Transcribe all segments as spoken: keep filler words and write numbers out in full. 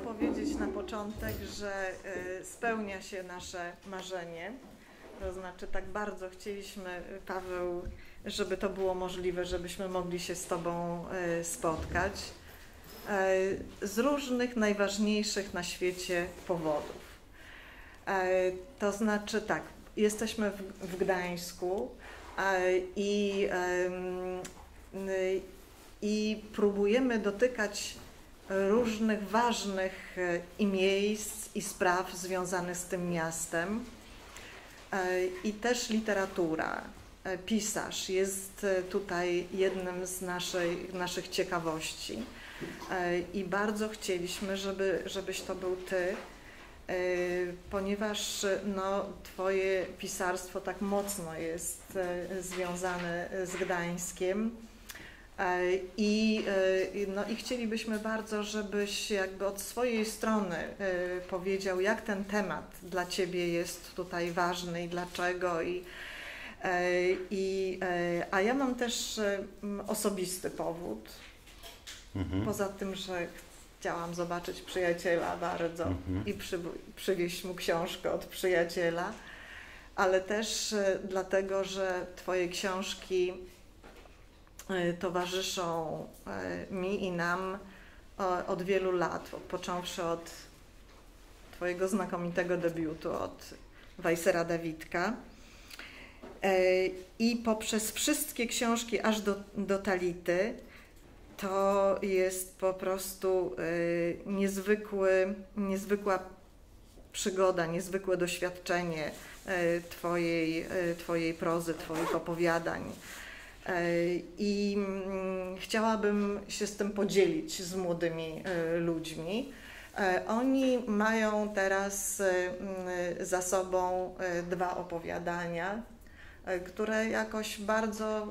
powiedzieć na początek, że spełnia się nasze marzenie. To znaczy tak bardzo chcieliśmy, Paweł, żeby to było możliwe, żebyśmy mogli się z Tobą spotkać z różnych najważniejszych na świecie powodów. To znaczy tak, jesteśmy w, w Gdańsku i, i próbujemy dotykać różnych ważnych i miejsc i spraw związanych z tym miastem. I też literatura, pisarz jest tutaj jednym z naszej, naszych ciekawości. I bardzo chcieliśmy, żeby, żebyś to był Ty, ponieważ no, Twoje pisarstwo tak mocno jest związane z Gdańskiem. I, no, I chcielibyśmy bardzo, żebyś jakby od swojej strony powiedział, jak ten temat dla Ciebie jest tutaj ważny i dlaczego. I, i, a ja mam też osobisty powód, mhm. poza tym, że chciałam zobaczyć przyjaciela bardzo mhm. i przy, przywieźć mu książkę od przyjaciela, ale też dlatego, że Twoje książki towarzyszą mi i nam od wielu lat, począwszy od Twojego znakomitego debiutu, od Weissera Dawidka i poprzez wszystkie książki aż do, do Tality. To jest po prostu niezwykły, niezwykła przygoda, niezwykłe doświadczenie Twojej, Twojej prozy, Twoich opowiadań. I chciałabym się z tym podzielić z młodymi ludźmi. Oni mają teraz za sobą dwa opowiadania, które jakoś bardzo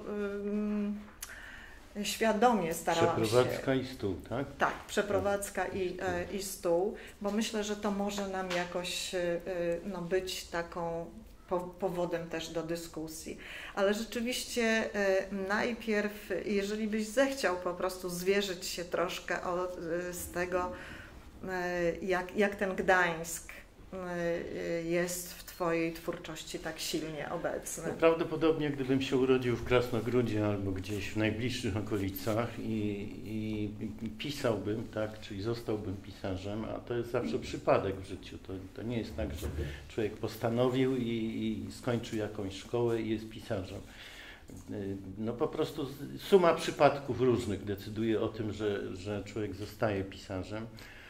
świadomie starałam się... Przeprowadzka i stół, tak? Tak, przeprowadzka i, i stół, bo myślę, że to może nam jakoś no, być taką powodem też do dyskusji. Ale rzeczywiście najpierw, jeżeli byś zechciał po prostu zwierzyć się troszkę o, z tego, jak, jak ten Gdańsk jest w Twojej twórczości tak silnie obecny. No, prawdopodobnie gdybym się urodził w Krasnogródzie albo gdzieś w najbliższych okolicach i, i pisałbym, tak, czyli zostałbym pisarzem, a to jest zawsze przypadek w życiu. To, to nie jest tak, że człowiek postanowił i, i skończył jakąś szkołę i jest pisarzem. No po prostu suma przypadków różnych decyduje o tym, że, że człowiek zostaje pisarzem.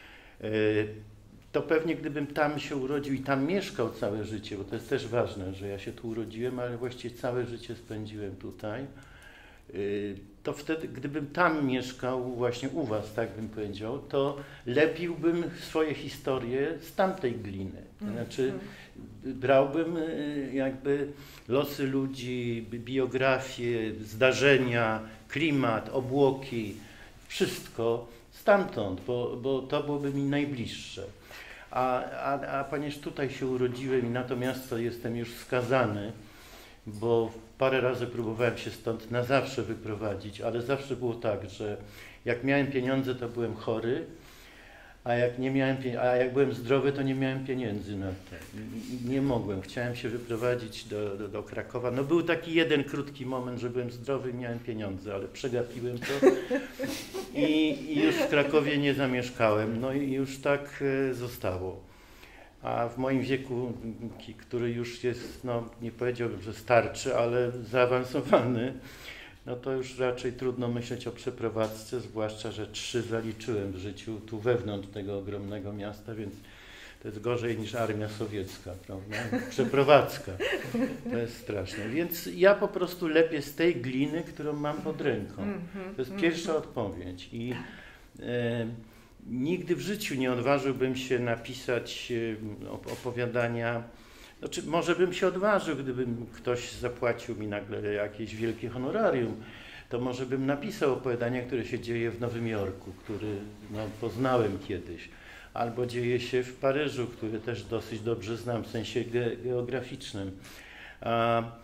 To pewnie gdybym tam się urodził i tam mieszkał całe życie, bo to jest też ważne, że ja się tu urodziłem, ale właściwie całe życie spędziłem tutaj, to wtedy, gdybym tam mieszkał właśnie u Was, tak bym powiedział, to lepiłbym swoje historie z tamtej gliny. To znaczy brałbym jakby losy ludzi, biografie, zdarzenia, klimat, obłoki, wszystko stamtąd, bo, bo to byłoby mi najbliższe. A, a, a ponieważ tutaj się urodziłem i na to miasto jestem już skazany, bo parę razy próbowałem się stąd na zawsze wyprowadzić, ale zawsze było tak, że jak miałem pieniądze, to byłem chory, a jak, nie miałem, a jak byłem zdrowy, to nie miałem pieniędzy na to. Nie mogłem. Chciałem się wyprowadzić do, do, do Krakowa. No był taki jeden krótki moment, że byłem zdrowy i miałem pieniądze, ale przegapiłem to i, i już w Krakowie nie zamieszkałem. No i już tak zostało. A w moim wieku, który już jest, no nie powiedziałbym, że starczy, ale zaawansowany, no to już raczej trudno myśleć o przeprowadzce, zwłaszcza, że trzy zaliczyłem w życiu tu wewnątrz tego ogromnego miasta, więc to jest gorzej niż armia sowiecka, prawda? Przeprowadzka, to jest straszne. Więc ja po prostu lepiej z tej gliny, którą mam pod ręką. To jest pierwsza odpowiedź. I e, nigdy w życiu nie odważyłbym się napisać opowiadania. Znaczy, może bym się odważył, gdybym ktoś zapłacił mi nagle jakieś wielkie honorarium, to może bym napisał opowiadanie, które się dzieje w Nowym Jorku, który no, poznałem kiedyś, albo dzieje się w Paryżu, który też dosyć dobrze znam w sensie ge geograficznym. A,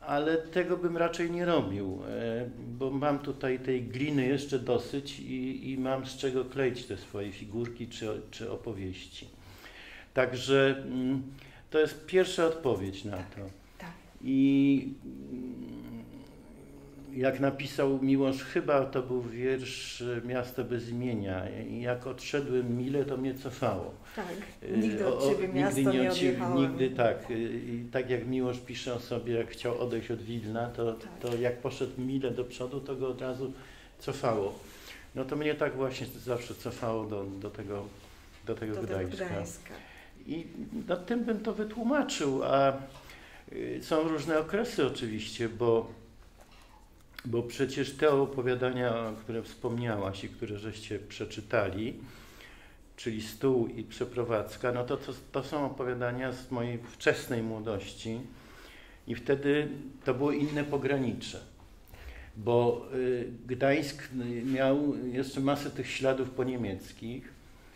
ale tego bym raczej nie robił, bo mam tutaj tej gliny jeszcze dosyć i, i mam z czego kleić te swoje figurki czy, czy opowieści. Także to jest pierwsza odpowiedź na to. Tak. I jak napisał Miłosz, chyba to był wiersz Miasto bez imienia. Jak odszedłem mile, to mnie cofało. Tak, nigdy od Ciebie o, miasto nigdy nie, nie odjechałem. Nigdy tak. I tak jak Miłosz pisze o sobie, jak chciał odejść od Wilna, to, tak. to jak poszedł mile do przodu, to go od razu cofało. No to mnie tak właśnie zawsze cofało do, do tego, do tego do Gdańska. Gdańska. I no, tym bym to wytłumaczył, a są różne okresy oczywiście, bo Bo przecież te opowiadania, które wspomniałaś i które żeście przeczytali, czyli Stół i Przeprowadzka, no to, to, to są opowiadania z mojej wczesnej młodości i wtedy to było inne pogranicze, bo y, Gdańsk miał jeszcze masę tych śladów poniemieckich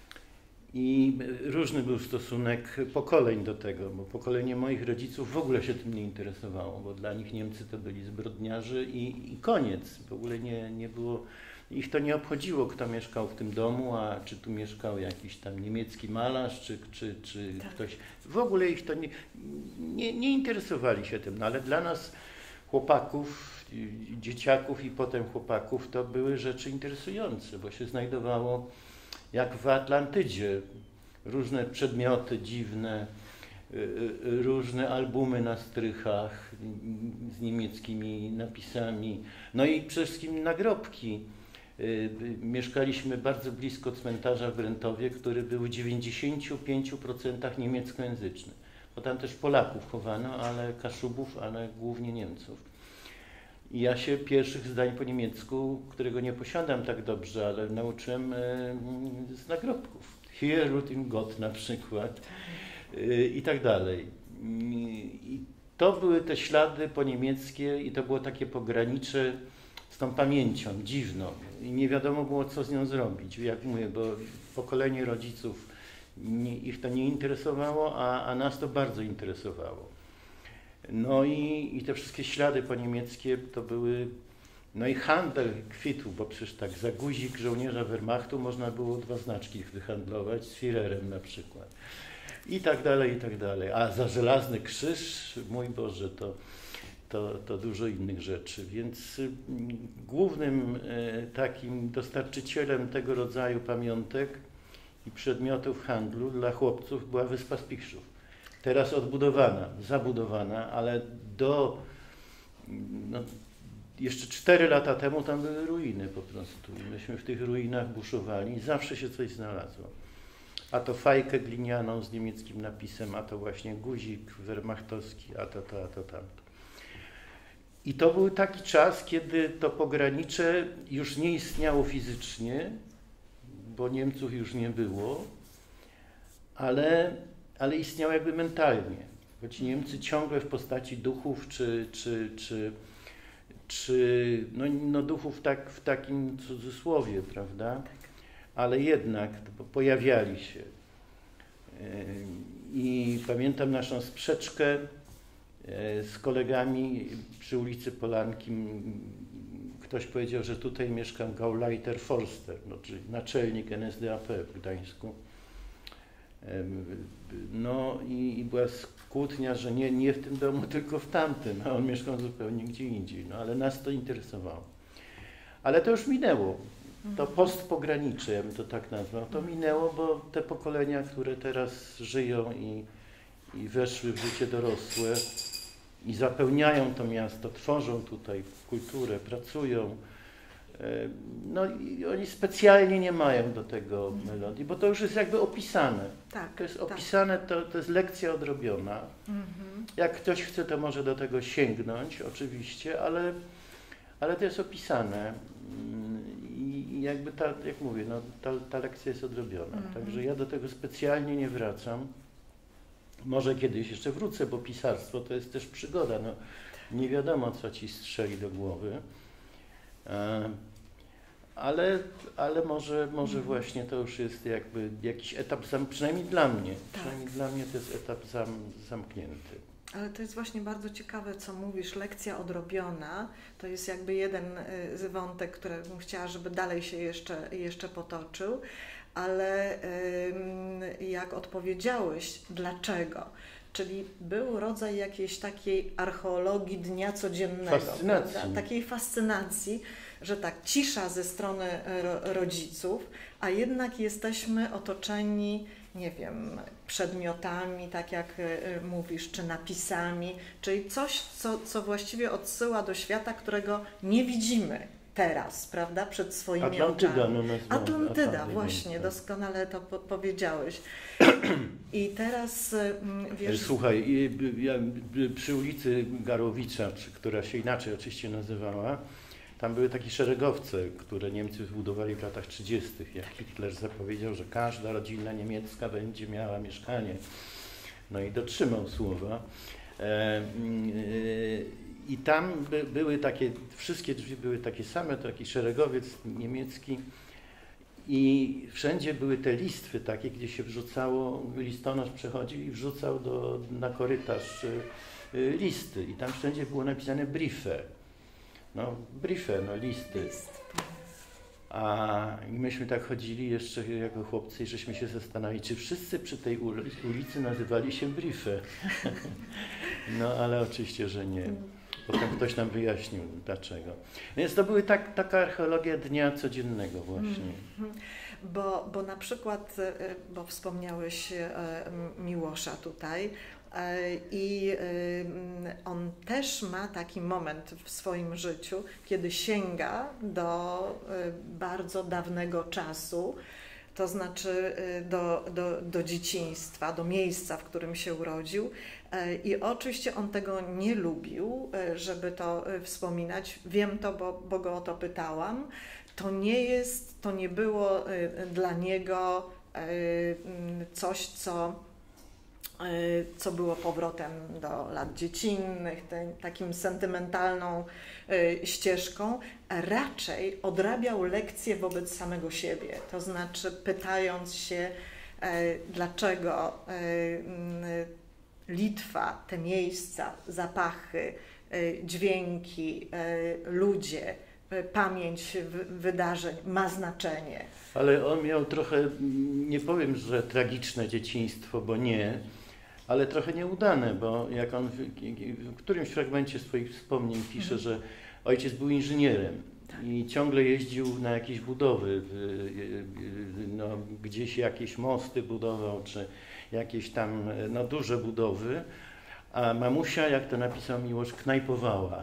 i różny był stosunek pokoleń do tego, bo pokolenie moich rodziców w ogóle się tym nie interesowało, bo dla nich Niemcy to byli zbrodniarzy i, i koniec. W ogóle nie, nie było, ich to nie obchodziło, kto mieszkał w tym domu, a czy tu mieszkał jakiś tam niemiecki malarz, czy, czy, czy tak. ktoś. W ogóle ich to nie, nie, nie interesowali się tym, no ale dla nas chłopaków, dzieciaków i potem chłopaków to były rzeczy interesujące, bo się znajdowało jak w Atlantydzie, różne przedmioty dziwne, różne albumy na strychach z niemieckimi napisami, no i przede wszystkim nagrobki. Mieszkaliśmy bardzo blisko cmentarza w Brętowie, który był w dziewięćdziesięciu pięciu procentach niemieckojęzyczny. Bo tam też Polaków chowano, ale Kaszubów, ale głównie Niemców. I ja się pierwszych zdań po niemiecku, którego nie posiadam tak dobrze, ale nauczyłem e, z nagrobków. Hier ruht im Gott na przykład e, i tak dalej. I to były te ślady poniemieckie i to było takie pogranicze z tą pamięcią dziwną. I nie wiadomo było, co z nią zrobić. Jak mówię, bo pokolenie rodziców, nie, ich to nie interesowało, a, a nas to bardzo interesowało. No i, i te wszystkie ślady poniemieckie to były, no i handel kwitł, bo przecież tak za guzik żołnierza Wehrmachtu można było dwa znaczki wyhandlować z Führerem na przykład. I tak dalej, i tak dalej. A za żelazny krzyż, mój Boże, to, to, to dużo innych rzeczy. Więc y, głównym y, takim dostarczycielem tego rodzaju pamiątek i przedmiotów handlu dla chłopców była Wyspa Spichrzów. Teraz odbudowana, zabudowana, ale do no, jeszcze cztery lata temu tam były ruiny po prostu. Myśmy w tych ruinach buszowali i zawsze się coś znalazło. A to fajkę glinianą z niemieckim napisem, a to właśnie guzik wehrmachtowski, a to to, a to tamto. I to był taki czas, kiedy to pogranicze już nie istniało fizycznie, bo Niemców już nie było, ale ale istniał jakby mentalnie, bo ci Niemcy ciągle w postaci duchów, czy, czy, czy, czy no, no duchów tak, w takim cudzysłowie, prawda, ale jednak pojawiali się. I pamiętam naszą sprzeczkę z kolegami przy ulicy Polanki. Ktoś powiedział, że tutaj mieszka Gauleiter Forster, no, czyli naczelnik N S D A P w Gdańsku. No i, i była kłótnia, że nie, nie w tym domu, tylko w tamtym, a on mieszkał zupełnie gdzie indziej, no ale nas to interesowało. Ale to już minęło, to postpogranicze, ja bym to tak nazwał, to minęło, bo te pokolenia, które teraz żyją i, i weszły w życie dorosłe i zapełniają to miasto, tworzą tutaj kulturę, pracują, no i oni specjalnie nie mają do tego melodii, bo to już jest jakby opisane. Tak, to jest tak. opisane, to, to jest lekcja odrobiona. Mhm. Jak ktoś chce, to może do tego sięgnąć, oczywiście, ale, ale to jest opisane. I jakby ta, jak mówię, no, ta, ta lekcja jest odrobiona. Mhm. Także ja do tego specjalnie nie wracam. Może kiedyś jeszcze wrócę, bo pisarstwo to jest też przygoda. No, nie wiadomo, co ci strzeli do głowy. Ale, ale może, może właśnie to już jest jakby jakiś etap, zam, przynajmniej dla mnie, tak. przynajmniej dla mnie to jest etap zam, zamknięty. Ale to jest właśnie bardzo ciekawe, co mówisz, lekcja odrobiona. To jest jakby jeden z wątek, który bym chciała, żeby dalej się jeszcze, jeszcze potoczył. Ale jak odpowiedziałeś, dlaczego? Czyli był rodzaj jakiejś takiej archeologii dnia codziennego, fascynacji. Prawda? Takiej fascynacji, że tak, cisza ze strony rodziców, a jednak jesteśmy otoczeni, nie wiem, przedmiotami, tak jak mówisz, czy napisami, czyli coś, co, co właściwie odsyła do świata, którego nie widzimy teraz, prawda, przed swoimi Atlantyda, oczami. no, no, Atlantyda, Atlantyda, właśnie, tak. doskonale to po powiedziałeś. I teraz, wiesz... Słuchaj, ja, przy ulicy Garowicza, która się inaczej oczywiście nazywała, tam były takie szeregowce, które Niemcy wybudowali w latach trzydziestych, jak Hitler zapowiedział, że każda rodzina niemiecka będzie miała mieszkanie. No i dotrzymał słowa. E, e, I tam by, były takie, wszystkie drzwi były takie same, taki szeregowiec niemiecki i wszędzie były te listwy takie, gdzie się wrzucało, listonosz przechodził i wrzucał do, na korytarz y, listy i tam wszędzie było napisane Briefe. No, briefe, no listy. A myśmy tak chodzili jeszcze jako chłopcy i żeśmy się zastanawiali, czy wszyscy przy tej ulicy nazywali się Briefe. No, ale oczywiście, że nie. Potem ktoś nam wyjaśnił dlaczego. Więc to były tak, taka archeologia dnia codziennego właśnie. Bo, bo na przykład, bo wspomniałeś Miłosza tutaj, i on też ma taki moment w swoim życiu, kiedy sięga do bardzo dawnego czasu, to znaczy do, do, do dzieciństwa, do miejsca, w którym się urodził. I oczywiście on tego nie lubił, żeby to wspominać. Wiem to, bo, bo go o to pytałam. To nie jest, to nie było dla niego coś, co co było powrotem do lat dziecinnych, te, takim sentymentalną y, ścieżką, raczej odrabiał lekcje wobec samego siebie, to znaczy pytając się, y, dlaczego y, y, Litwa, te miejsca, zapachy, y, dźwięki, y, ludzie, y, pamięć w, wydarzeń ma znaczenie. Ale on miał trochę, nie powiem, że tragiczne dzieciństwo, bo nie, ale trochę nieudane, bo jak on w, w którymś fragmencie swoich wspomnień pisze, mhm. że ojciec był inżynierem i ciągle jeździł na jakieś budowy, no, gdzieś jakieś mosty budował, czy jakieś tam no, duże budowy, a mamusia, jak to napisał Miłosz, knajpowała.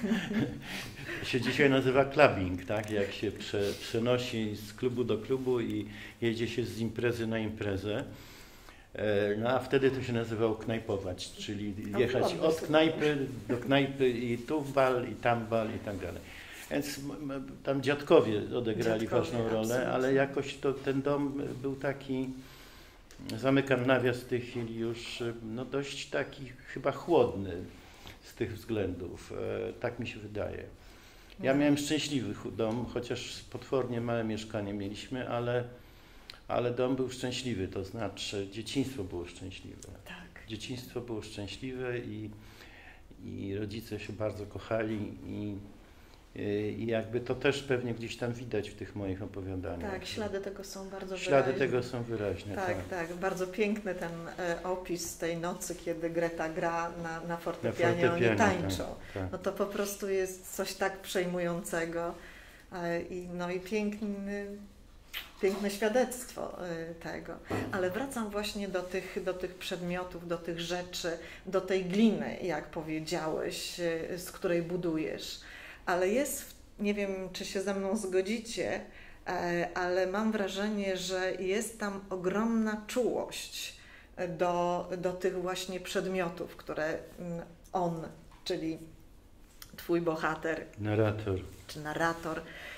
się dzisiaj nazywa clubbing, tak? Jak się prze, przenosi z klubu do klubu i jedzie się z imprezy na imprezę. No a wtedy to się nazywało knajpować, czyli jechać od knajpy do knajpy i tu bal, i tam bal, i tak dalej. Więc tam dziadkowie odegrali dziadkowie, ważną rolę, absolutnie. Ale jakoś to, ten dom był taki, zamykam nawias w tej chwili już, no dość taki chyba chłodny z tych względów, tak mi się wydaje. Ja miałem szczęśliwy dom, chociaż potwornie małe mieszkanie mieliśmy, ale Ale dom był szczęśliwy, to znaczy dzieciństwo było szczęśliwe. Tak. Dzieciństwo było szczęśliwe i, i rodzice się bardzo kochali i, i jakby to też pewnie gdzieś tam widać w tych moich opowiadaniach. Tak, ślady tego są bardzo ślady wyraźne. Ślady tego są wyraźne, tak. Tak, tak. Bardzo piękny ten e, opis tej nocy, kiedy Greta gra na, na fortepianie, oni tańczą. Tak, tak. No to po prostu jest coś tak przejmującego e, i, no i piękny, piękne świadectwo tego. Ale wracam właśnie do tych, do tych przedmiotów, do tych rzeczy, do tej gliny, jak powiedziałeś, z której budujesz. Ale jest, nie wiem, czy się ze mną zgodzicie, ale mam wrażenie, że jest tam ogromna czułość do, do tych właśnie przedmiotów, które on, czyli twój bohater, narrator, czy narrator,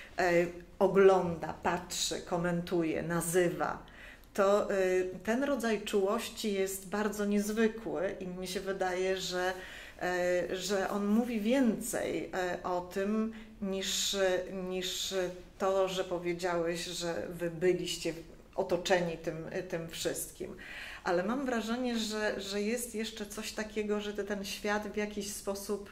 ogląda, patrzy, komentuje, nazywa, to y, ten rodzaj czułości jest bardzo niezwykły i mi się wydaje, że, y, że on mówi więcej y, o tym niż, niż to, że powiedziałeś, że wy byliście otoczeni tym, tym wszystkim. Ale mam wrażenie, że, że jest jeszcze coś takiego, że ty ten świat w jakiś sposób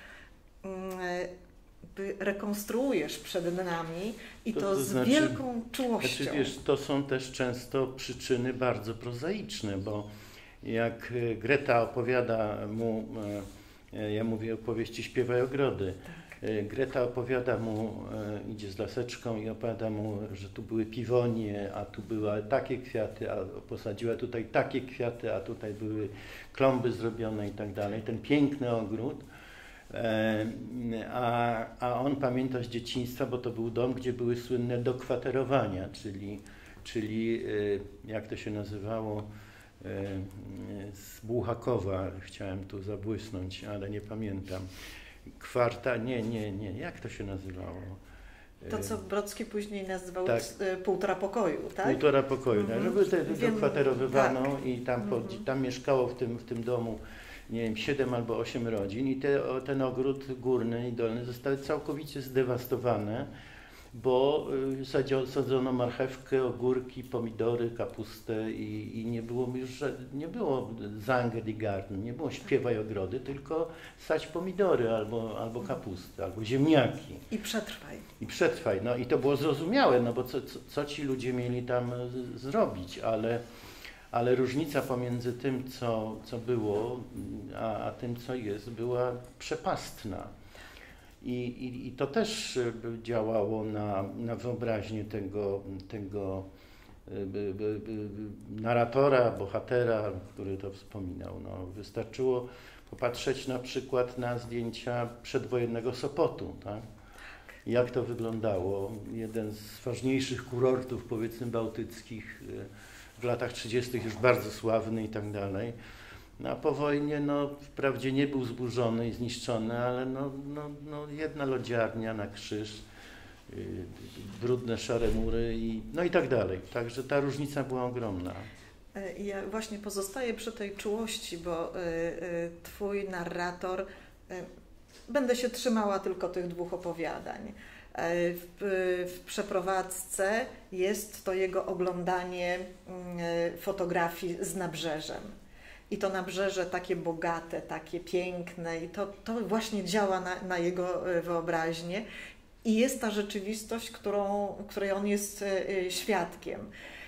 rekonstruujesz przed nami i to, to, to z znaczy, wielką czułością. Znaczy, wiesz, to są też często przyczyny bardzo prozaiczne, bo jak Greta opowiada mu, ja mówię opowieści Śpiewaj ogrody, tak. Greta opowiada mu, idzie z laseczką i opowiada mu, że tu były piwonie, a tu były takie kwiaty, a posadziła tutaj takie kwiaty, a tutaj były klomby zrobione i tak dalej. Ten piękny ogród. A, a on pamięta z dzieciństwa, bo to był dom, gdzie były słynne dokwaterowania, czyli, czyli jak to się nazywało, z Bułhakowa, chciałem tu zabłysnąć, ale nie pamiętam. Kwarta, nie, nie, nie, jak to się nazywało? To, co Brodski później nazywał tak. półtora pokoju, tak? Półtora pokoju, mm-hmm. żeby wtedy dokwaterowywano tak. i tam, mm-hmm. pod, tam mieszkało w tym, w tym domu, nie wiem, siedem albo osiem rodzin i te, ten ogród górny i dolny zostały całkowicie zdewastowane, bo sadzono marchewkę, ogórki, pomidory, kapustę i, i nie było już nie było Zange die Garten, nie było Śpiewaj ogrody, tylko sadź pomidory albo, albo kapustę, albo ziemniaki. I przetrwaj. I przetrwaj. No i to było zrozumiałe, no bo co, co, co ci ludzie mieli tam zrobić, ale Ale różnica pomiędzy tym, co, co było, a, a tym, co jest, była przepastna. I, i, i to też działało na, na wyobraźnię tego, tego by, by, by, narratora, bohatera, który to wspominał. No, wystarczyło popatrzeć na przykład na zdjęcia przedwojennego Sopotu, tak? Jak to wyglądało. Jeden z ważniejszych kurortów, powiedzmy, bałtyckich, w latach trzydziestych już bardzo sławny i tak dalej. No, a po wojnie no, wprawdzie nie był zburzony i zniszczony, ale no, no, no, jedna lodziarnia na krzyż, yy, brudne szare mury i, no i tak dalej. Także ta różnica była ogromna. Ja właśnie pozostaję przy tej czułości, bo y, y, twój narrator, y, będę się trzymała tylko tych dwóch opowiadań. W, w przeprowadzce jest to jego oglądanie fotografii z nabrzeżem. I to nabrzeże takie bogate, takie piękne i to, to właśnie działa na, na jego wyobraźnię i jest ta rzeczywistość, którą, której on jest świadkiem.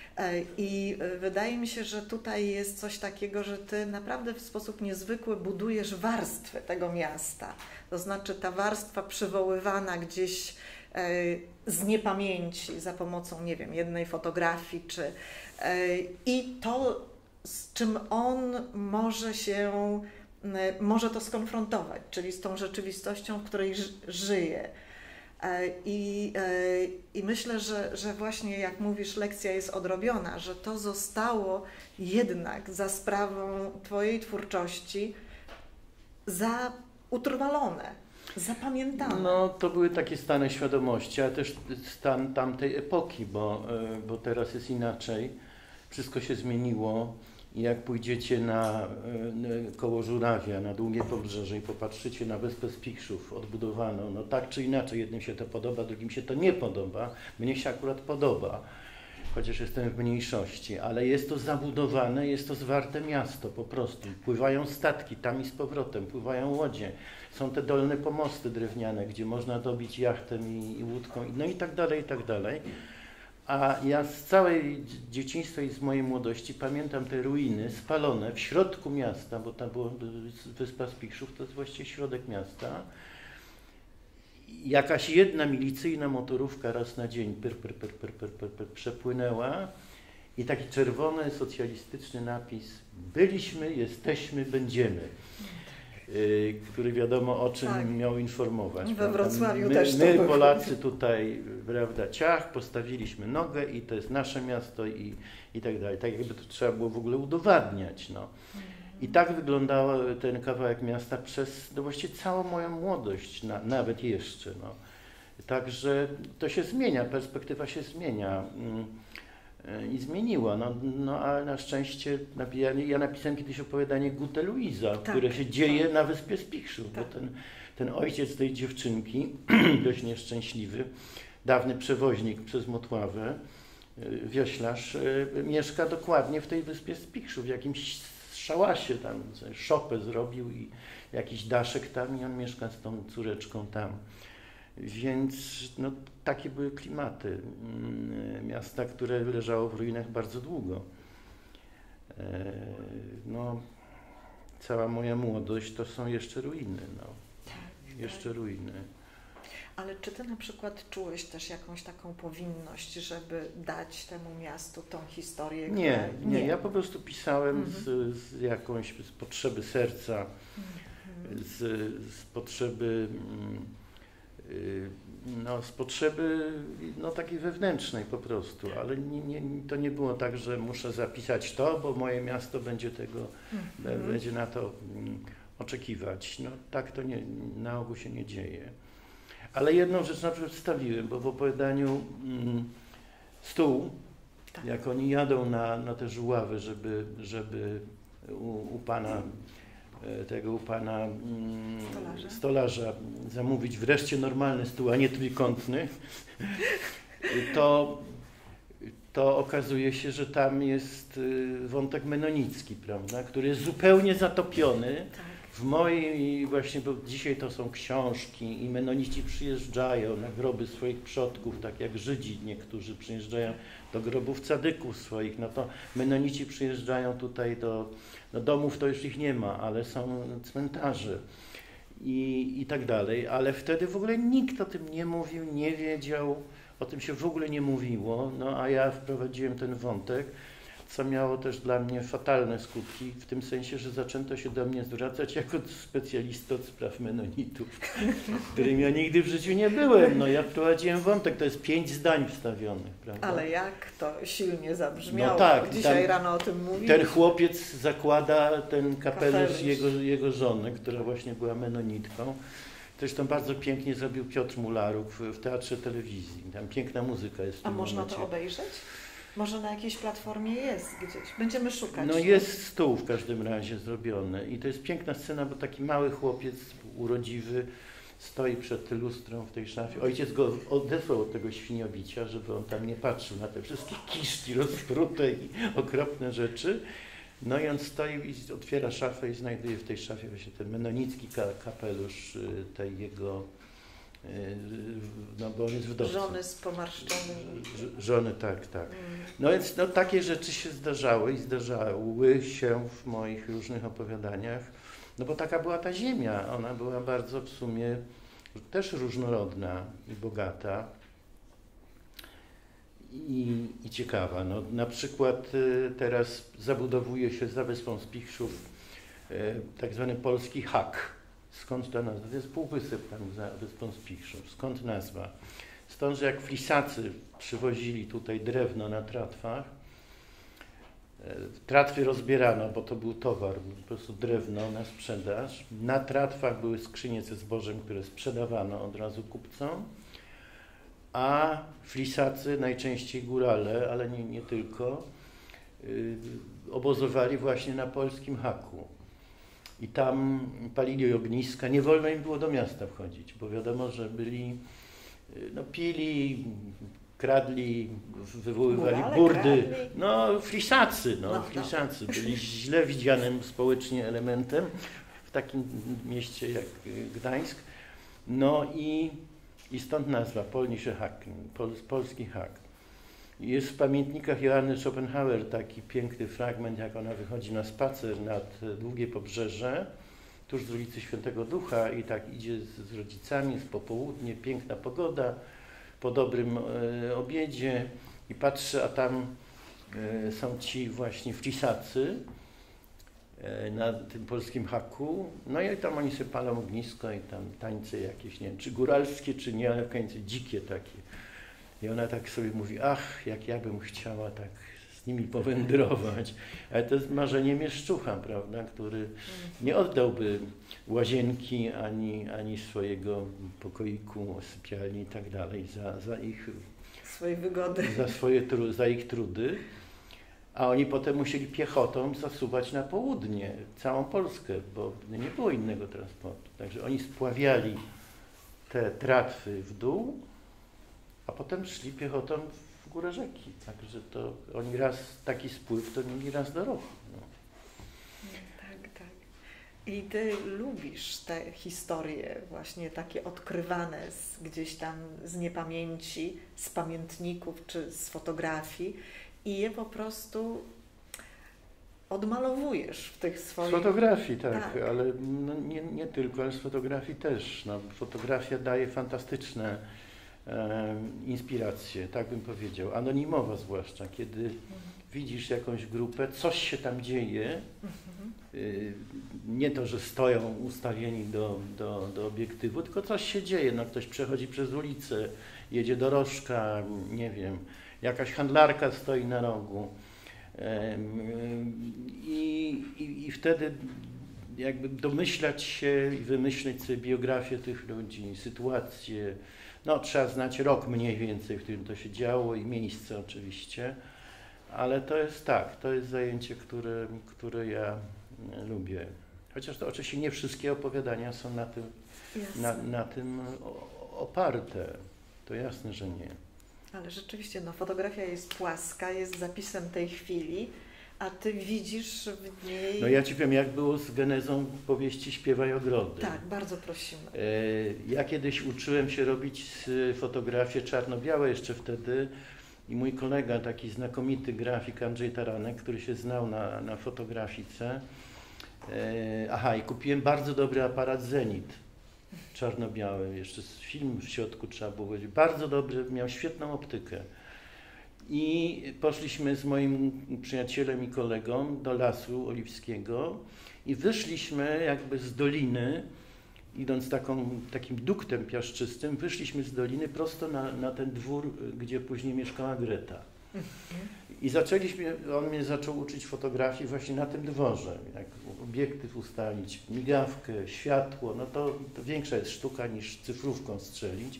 I wydaje mi się, że tutaj jest coś takiego, że ty naprawdę w sposób niezwykły budujesz warstwy tego miasta. To znaczy ta warstwa przywoływana gdzieś z niepamięci za pomocą, nie wiem, jednej fotografii, czy i to, z czym on może się, może to skonfrontować, czyli z tą rzeczywistością, w której żyje. I, i myślę, że, że właśnie jak mówisz, lekcja jest odrobiona, że to zostało jednak za sprawą twojej twórczości za utrwalone. Zapamiętane. No to były takie stany świadomości, ale też stan tamtej epoki, bo, bo teraz jest inaczej. Wszystko się zmieniło i jak pójdziecie na koło Żurawia, na długie pobrzeże i popatrzycie na Wyspę Spichrzów odbudowaną, no tak czy inaczej, jednym się to podoba, drugim się to nie podoba. Mnie się akurat podoba, chociaż jestem w mniejszości, ale jest to zabudowane, jest to zwarte miasto po prostu. Pływają statki tam i z powrotem, pływają łodzie. Są te dolne pomosty drewniane, gdzie można dobić jachtem i, i łódką, no i tak dalej, i tak dalej. A ja z całej dzieciństwa i z mojej młodości pamiętam te ruiny spalone w środku miasta, bo tam była Wyspa Spichrzów, to jest właściwie środek miasta. Jakaś jedna milicyjna motorówka raz na dzień pyr, pyr, pyr, pyr, pyr, pyr, pyr, przepłynęła i taki czerwony, socjalistyczny napis: byliśmy, jesteśmy, będziemy. Który wiadomo o czym tak. miał informować. We Wrocławiu my, też to My było. Polacy tutaj, prawda, ciach, postawiliśmy nogę i to jest nasze miasto i, i tak dalej. Tak jakby to trzeba było w ogóle udowadniać. No. I tak wyglądał ten kawałek miasta przez no właściwie całą moją młodość, na, nawet jeszcze. No. Także to się zmienia, perspektywa się zmienia. I zmieniła, no, no a na szczęście ja, ja napisałem kiedyś opowiadanie Gute Luisa, tak, które się dzieje tak. na Wyspie Spichrzów, tak. bo ten, ten ojciec tej dziewczynki, dość nieszczęśliwy, dawny przewoźnik przez Motławę, wioślarz, mieszka dokładnie w tej wyspie Spichrzów, w jakimś szałasie tam, szopę zrobił i jakiś daszek tam i on mieszka z tą córeczką tam. Więc no, takie były klimaty miasta, które leżało w ruinach bardzo długo. No, cała moja młodość to są jeszcze ruiny, no. Tak, jeszcze tak. ruiny. Ale czy ty na przykład czułeś też jakąś taką powinność, żeby dać temu miastu tą historię? Nie, która... nie, nie. Ja po prostu pisałem mhm. z, z jakąś, z potrzeby serca, mhm. z, z potrzeby, no, z potrzeby no, takiej wewnętrznej po prostu, ale nie, nie, to nie było tak, że muszę zapisać to, bo moje miasto będzie tego, mhm. będzie na to oczekiwać. No tak to nie, na ogół się nie dzieje. Ale jedną rzecz na przykład wstawiłem, bo w opowiadaniu mm, Stół, tak. jak oni jadą na, na te żuławy, żeby, żeby u, u pana, tego u pana mm, stolarza. stolarza zamówić wreszcie normalny stół, a nie trójkątny, to, to okazuje się, że tam jest wątek menonicki, prawda, który jest zupełnie zatopiony. Tak. W mojej właśnie, bo dzisiaj to są książki i menonici przyjeżdżają na groby swoich przodków, tak jak Żydzi niektórzy przyjeżdżają do grobów cadyków swoich, no to menonici przyjeżdżają tutaj do, do domów, to już ich nie ma, ale są cmentarze i, i tak dalej, ale wtedy w ogóle nikt o tym nie mówił, nie wiedział, o tym się w ogóle nie mówiło, no a ja wprowadziłem ten wątek, co miało też dla mnie fatalne skutki, w tym sensie, że zaczęto się do mnie zwracać jako specjalista od spraw menonitów, którym ja nigdy w życiu nie byłem. No ja wprowadziłem wątek, to jest pięć zdań wstawionych, prawda? Ale jak to silnie zabrzmiało. No tak, dzisiaj tam, rano o tym mówił. Ten chłopiec zakłada ten kapelusz, kapelusz. Jego, jego żony, która właśnie była menonitką. Zresztą bardzo pięknie zrobił Piotr Mularuk w, w Teatrze Telewizji. Tam piękna muzyka jest w tym A można momencie. to obejrzeć? Może na jakiejś platformie jest gdzieś. Będziemy szukać. No jest stół w każdym razie zrobiony i to jest piękna scena, bo taki mały chłopiec urodziwy stoi przed lustrą w tej szafie. Ojciec go odesłał od tego świniobicia, żeby on tam nie patrzył na te wszystkie kiszki rozprute i okropne rzeczy. No i on stoi i otwiera szafę i znajduje w tej szafie właśnie ten menonicki kapelusz tej jego, no bo on jest wdowcem. Żony z pomarszczonym. Żony, tak, tak. No więc no, takie rzeczy się zdarzały i zdarzały się w moich różnych opowiadaniach, no bo taka była ta ziemia, ona była bardzo w sumie też różnorodna i bogata i, i ciekawa. No, na przykład y, teraz zabudowuje się za Wyspą Spichrzów y, tak zwany polski hak. Skąd ta nazwa? To jest półwysyp tam za Wyspą Spichrzów. Skąd nazwa? Stąd, że jak Flisacy przywozili tutaj drewno na tratwach, tratwy rozbierano, bo to był towar, po prostu drewno na sprzedaż. Na tratwach były skrzynie ze zbożem, które sprzedawano od razu kupcom, a Flisacy, najczęściej górale, ale nie, nie tylko, yy, obozowali właśnie na polskim haku. I tam palili ogniska, nie wolno im było do miasta wchodzić, bo wiadomo, że byli, no pili, kradli, wywoływali Górale, burdy. Kradli. No Flisacy, no, no Flisacy byli źle widzianym społecznie elementem w takim mieście jak Gdańsk. No i, i stąd nazwa Polnische Hak, pol, polski hak. Jest w pamiętnikach Joanny Schopenhauer taki piękny fragment, jak ona wychodzi na spacer nad długie pobrzeże, tuż z ulicy Świętego Ducha i tak idzie z, z rodzicami, jest popołudnie, piękna pogoda, po dobrym e, obiedzie i patrzy, a tam e, są ci właśnie Flisacy e, na tym polskim haku, no i tam oni sobie palą ognisko i tam tańce jakieś, nie wiem, czy góralskie, czy nie, ale w końcu dzikie takie. I ona tak sobie mówi, ach, jak ja bym chciała tak z nimi powędrować. Ale to jest marzenie mieszczucha, prawda, który nie oddałby łazienki ani, ani swojego pokoiku, sypialni i tak dalej za, za ich swoje wygody, za, swoje, za ich trudy. A oni potem musieli piechotą zasuwać na południe całą Polskę, bo nie było innego transportu. Także oni spławiali te tratwy w dół, a potem szli piechotą w górę rzeki. Także to oni raz taki spływ to mieli raz do roku. No. Tak, tak. I ty lubisz te historie właśnie takie odkrywane z, gdzieś tam z niepamięci, z pamiętników czy z fotografii i je po prostu odmalowujesz w tych swoich... Z fotografii, tak, tak. ale no nie, nie tylko, ale z fotografii też. No, fotografia daje fantastyczne e, inspiracje, tak bym powiedział, anonimowa zwłaszcza, kiedy mhm. widzisz jakąś grupę, coś się tam dzieje, mhm. y, nie to, że stoją ustawieni do, do, do obiektywu, tylko coś się dzieje, no ktoś przechodzi przez ulicę, jedzie dorożka, nie wiem, jakaś handlarka stoi na rogu. I, i, I wtedy jakby domyślać się i wymyśleć sobie biografię tych ludzi, sytuację. No trzeba znać rok mniej więcej, w którym to się działo i miejsce oczywiście, ale to jest tak, to jest zajęcie, które, które ja lubię. Chociaż to oczywiście nie wszystkie opowiadania są na tym, na, na tym oparte. To jasne, że nie. Ale rzeczywiście, no, fotografia jest płaska, jest zapisem tej chwili, a ty widzisz w niej... No ja ci powiem, jak było z genezą powieści Śpiewaj ogrody. Tak, bardzo prosimy. Ja kiedyś uczyłem się robić fotografie czarno-białe jeszcze wtedy i mój kolega, taki znakomity grafik Andrzej Taranek, który się znał na, na fotografice, aha, i kupiłem bardzo dobry aparat Zenit. Czarno-biały, jeszcze film w środku trzeba było powiedzieć. Bardzo dobry, miał świetną optykę. I poszliśmy z moim przyjacielem i kolegą do Lasu Oliwskiego i wyszliśmy jakby z doliny, idąc taką, takim duktem piaszczystym, wyszliśmy z doliny prosto na, na ten dwór, gdzie później mieszkała Greta. I zaczęliśmy, on mnie zaczął uczyć fotografii właśnie na tym dworze, jak obiektyw ustalić, migawkę, światło, no to, to większa jest sztuka niż cyfrówką strzelić.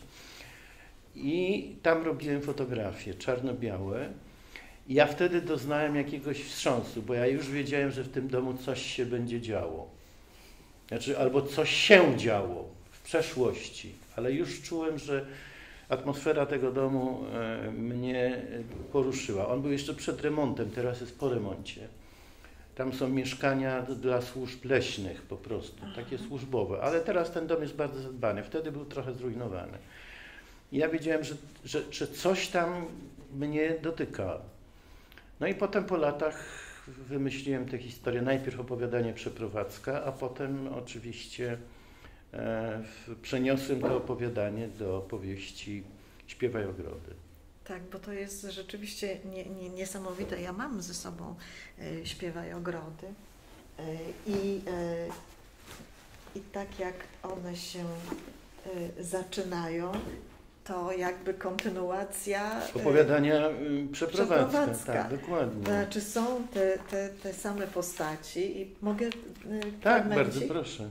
I tam robiłem fotografie czarno-białe i ja wtedy doznałem jakiegoś wstrząsu, bo ja już wiedziałem, że w tym domu coś się będzie działo. Znaczy, albo coś się działo w przeszłości, ale już czułem, że atmosfera tego domu e, mnie poruszyła. On był jeszcze przed remontem, teraz jest po remoncie. Tam są mieszkania dla służb leśnych po prostu, takie służbowe, ale teraz ten dom jest bardzo zadbany, wtedy był trochę zrujnowany. I ja wiedziałem, że, że, że coś tam mnie dotyka. No i potem po latach wymyśliłem tę historię, najpierw opowiadanie Przeprowadzka, a potem oczywiście e, przeniosłem to opowiadanie do powieści Śpiewaj ogrody. Tak, bo to jest rzeczywiście nie, nie, niesamowite. Ja mam ze sobą e, Śpiewaj ogrody e, i, e, i tak jak one się e, zaczynają, to jakby kontynuacja opowiadania Przeprowadzka, Przeprowadzka. Tak, dokładnie. Znaczy są te, te, te same postaci i mogę... Tak, bardzo proszę.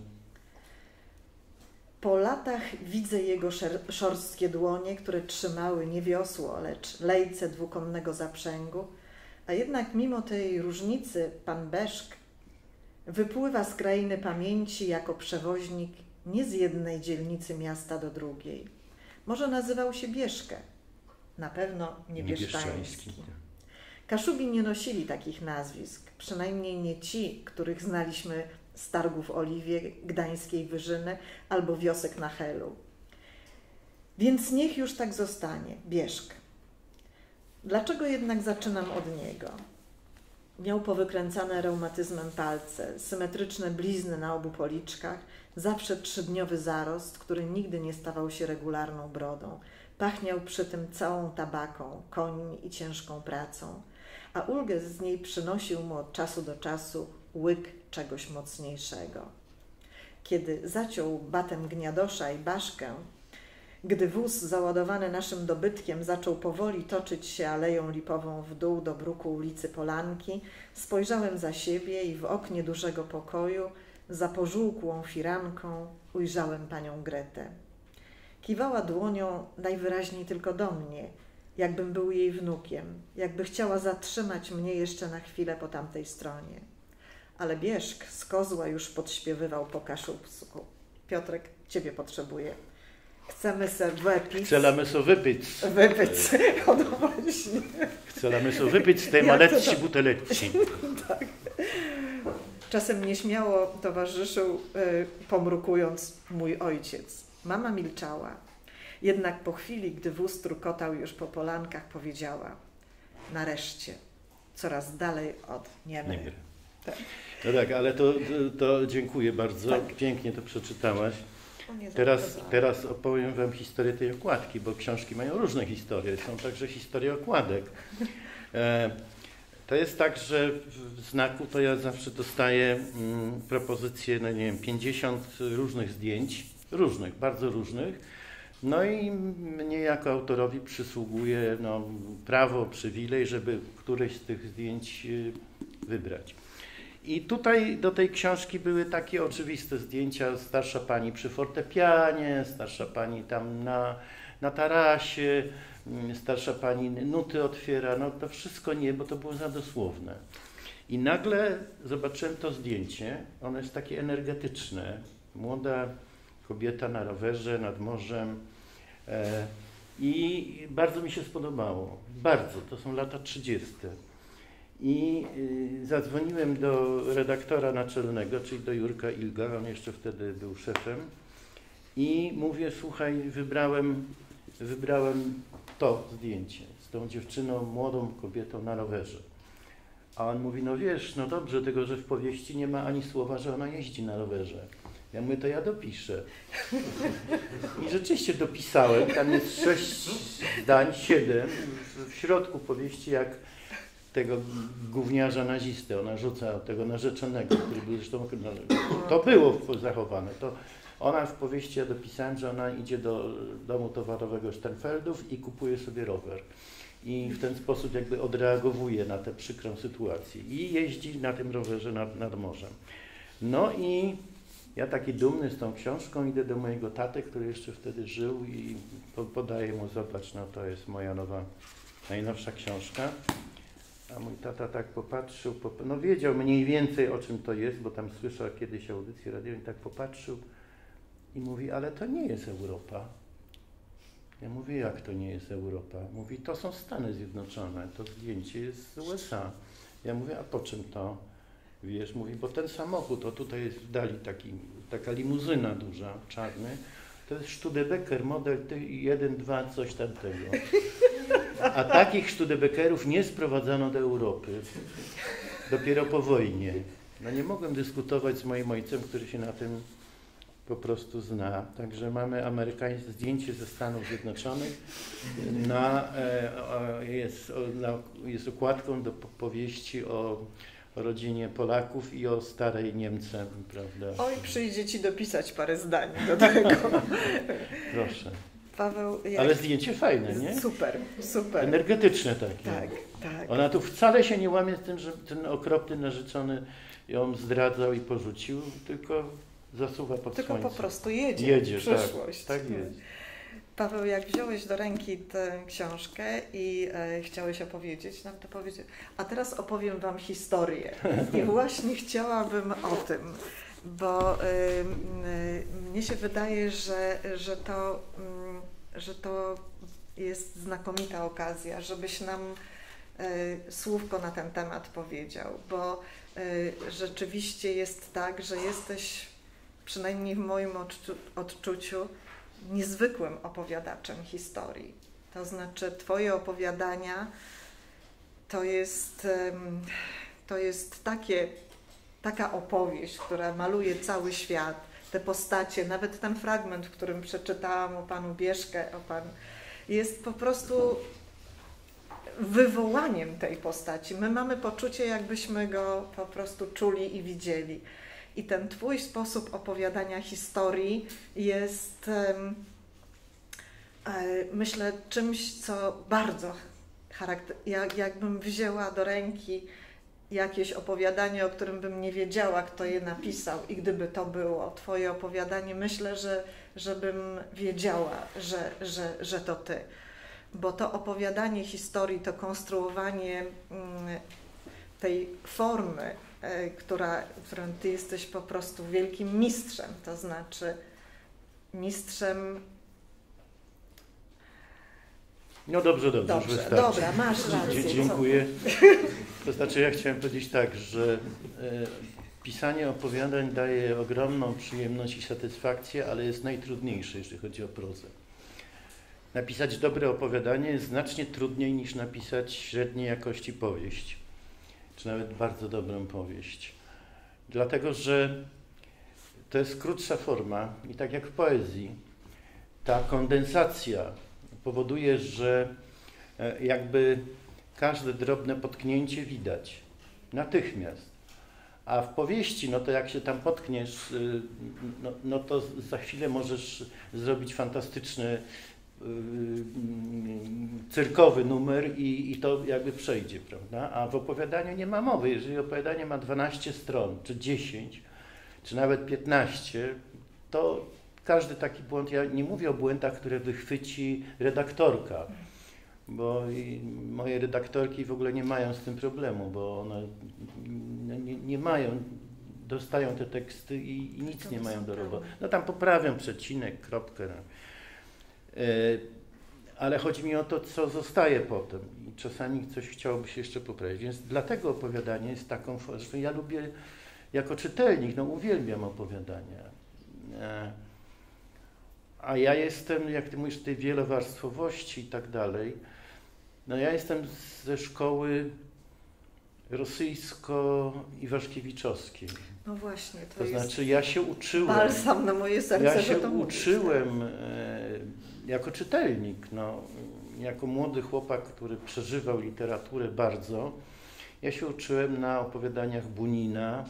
Po latach widzę jego szorstkie dłonie, które trzymały nie wiosło, lecz lejce dwukonnego zaprzęgu, a jednak mimo tej różnicy pan Beszk wypływa z krainy pamięci jako przewoźnik nie z jednej dzielnicy miasta do drugiej. Może nazywał się Bieszkę, na pewno nie Bieszczański. Kaszubi nie nosili takich nazwisk, przynajmniej nie ci, których znaliśmy z targów Oliwie, Gdańskiej Wyżyny albo wiosek na Helu. Więc niech już tak zostanie, Bieszk. Dlaczego jednak zaczynam od niego? Miał powykręcane reumatyzmem palce, symetryczne blizny na obu policzkach, zawsze trzydniowy zarost, który nigdy nie stawał się regularną brodą. Pachniał przy tym całą tabaką, końmi i ciężką pracą, a ulgę z niej przynosił mu od czasu do czasu łyk czegoś mocniejszego. Kiedy zaciął batem gniadosza i baszkę, gdy wóz załadowany naszym dobytkiem zaczął powoli toczyć się aleją lipową w dół do bruku ulicy Polanki, spojrzałem za siebie i w oknie dużego pokoju za pożółkłą firanką ujrzałem panią Gretę. Kiwała dłonią najwyraźniej tylko do mnie, jakbym był jej wnukiem, jakby chciała zatrzymać mnie jeszcze na chwilę po tamtej stronie. Ale Bieszk z kozła już podśpiewywał po kaszubsku. Piotrek, ciebie potrzebuje. Chcemy se wypić. Chcemy se wypić. Wypić, no właśnie. Chcemy se wypić z tej maleczci buteleczki. Tak. Czasem nieśmiało towarzyszył, y, pomrukując, mój ojciec. Mama milczała. Jednak po chwili, gdy wóz trukotał już po polankach, powiedziała: nareszcie, coraz dalej od Niemry. Niemry. Tak. No tak, ale to, to dziękuję bardzo. Tak. Pięknie to przeczytałaś. Nie Teraz, teraz opowiem wam historię tej okładki, bo książki mają różne historie. Są także historie okładek. E, to jest tak, że w znaku to ja zawsze dostaję mm, propozycje, no nie wiem, pięćdziesiąt różnych zdjęć, różnych, bardzo różnych. No i mnie jako autorowi przysługuje no, prawo, przywilej, żeby któreś z tych zdjęć wybrać. I tutaj do tej książki były takie oczywiste zdjęcia, starsza pani przy fortepianie, starsza pani tam na, na tarasie, starsza pani nuty otwiera, no to wszystko nie, bo to było za dosłowne. I nagle zobaczyłem to zdjęcie, ono jest takie energetyczne, młoda kobieta na rowerze nad morzem e, i bardzo mi się spodobało, bardzo, to są lata trzydzieste. I y, zadzwoniłem do redaktora naczelnego, czyli do Jurka Ilga, on jeszcze wtedy był szefem i mówię, słuchaj, wybrałem, wybrałem to zdjęcie z tą dziewczyną, młodą kobietą na rowerze. A on mówi, no wiesz, no dobrze, tylko że w powieści nie ma ani słowa, że ona jeździ na rowerze. Ja mówię, to ja dopiszę. I rzeczywiście dopisałem, tam jest sześć zdań, siedem, w środku powieści jak tego gówniarza nazistę, ona rzuca tego narzeczonego, który był zresztą, to było zachowane. To ona w powieści, ja dopisałem, że ona idzie do domu towarowego Sternfeldów i kupuje sobie rower. I w ten sposób jakby odreagowuje na tę przykrą sytuację. I jeździ na tym rowerze nad, nad morzem. No i ja taki dumny z tą książką idę do mojego taty, który jeszcze wtedy żył i podaję mu, zobacz, no to jest moja nowa, najnowsza książka. A mój tata tak popatrzył, pop... no wiedział mniej więcej o czym to jest, bo tam słyszał kiedyś audycję radiowej i tak popatrzył i mówi, ale to nie jest Europa. Ja mówię, jak to nie jest Europa? Mówi, to są Stany Zjednoczone, to zdjęcie jest z U S A. Ja mówię, a po czym to? Wiesz, mówi, bo ten samochód, o tutaj jest w dali taki, taka limuzyna duża, czarny, to jest Studebaker, model jeden, dwa, coś tamtego. A takich Studebackerów nie sprowadzano do Europy. Dopiero po wojnie. No nie mogłem dyskutować z moim ojcem, który się na tym po prostu zna. Także mamy amerykańskie zdjęcie ze Stanów Zjednoczonych. Na, e, jest, na, jest okładką do powieści o o rodzinie Polaków i o starej Niemce, prawda? Oj, przyjdzie ci dopisać parę zdań do tego. Proszę. Paweł, jak... Ale zdjęcie fajne, nie? Super, super. Energetyczne takie. Tak, tak. Ona tu wcale się nie łamie z tym, że ten okropny narzeczony ją zdradzał i porzucił, tylko zasuwa pod tylko słońce. Po prostu jedzie, jedzie w przyszłość. Tak, tak jest. Paweł, jak wziąłeś do ręki tę książkę i e, chciałeś opowiedzieć nam to powiedzieć, a teraz opowiem wam historię. I właśnie chciałabym o tym, bo y, y, mnie się wydaje, że, że, to, y, że to jest znakomita okazja, żebyś nam y, słówko na ten temat powiedział, bo y, rzeczywiście jest tak, że jesteś, przynajmniej w moim odczu odczuciu, niezwykłym opowiadaczem historii. To znaczy twoje opowiadania to jest, to jest takie, taka opowieść, która maluje cały świat, te postacie, nawet ten fragment, w którym przeczytałam o panu Bieszkę, o pan, jest po prostu wywołaniem tej postaci. My mamy poczucie, jakbyśmy go po prostu czuli i widzieli. I ten twój sposób opowiadania historii jest, myślę, czymś, co bardzo charakter... Jak, jakbym wzięła do ręki jakieś opowiadanie, o którym bym nie wiedziała, kto je napisał i gdyby to było twoje opowiadanie, myślę, że żebym wiedziała, że, że, że to ty. Bo to opowiadanie historii, to konstruowanie tej formy, która, którą ty jesteś po prostu wielkim mistrzem, to znaczy mistrzem No dobrze, dobrze, Dobrze, już wystarczy. dobra, masz rację. Dzie- Dziękuję. To znaczy ja chciałem powiedzieć tak, że e, pisanie opowiadań daje ogromną przyjemność i satysfakcję, ale jest najtrudniejsze, jeśli chodzi o prozę. Napisać dobre opowiadanie jest znacznie trudniej niż napisać średniej jakości powieść, czy nawet bardzo dobrą powieść. Dlatego, że to jest krótsza forma i tak jak w poezji, ta kondensacja powoduje, że jakby każde drobne potknięcie widać natychmiast. A w powieści, no to jak się tam potkniesz, no, no to za chwilę możesz zrobić fantastyczny cyrkowy numer i, i to jakby przejdzie, prawda? A w opowiadaniu nie ma mowy. Jeżeli opowiadanie ma dwanaście stron, czy dziesięć, czy nawet piętnaście, to każdy taki błąd, ja nie mówię o błędach, które wychwyci redaktorka, bo moje redaktorki w ogóle nie mają z tym problemu, bo one nie, nie mają, dostają te teksty i, i nic nie mają do roboty. No tam poprawią przecinek, kropkę. No. Ale chodzi mi o to, co zostaje potem i czasami coś chciałoby się jeszcze poprawić, więc dlatego opowiadanie jest taką formą, że ja lubię jako czytelnik, no uwielbiam opowiadania. A ja jestem, jak ty mówisz, tej wielowarstwowości i tak dalej, no ja jestem ze szkoły rosyjsko-iwaszkiewiczowskiej. No właśnie, to, to jest znaczy ja się uczyłem. Balsam na moje serce, Ja się że to uczyłem mówisz, tak? Jako czytelnik, no, jako młody chłopak, który przeżywał literaturę bardzo. Ja się uczyłem na opowiadaniach Bunina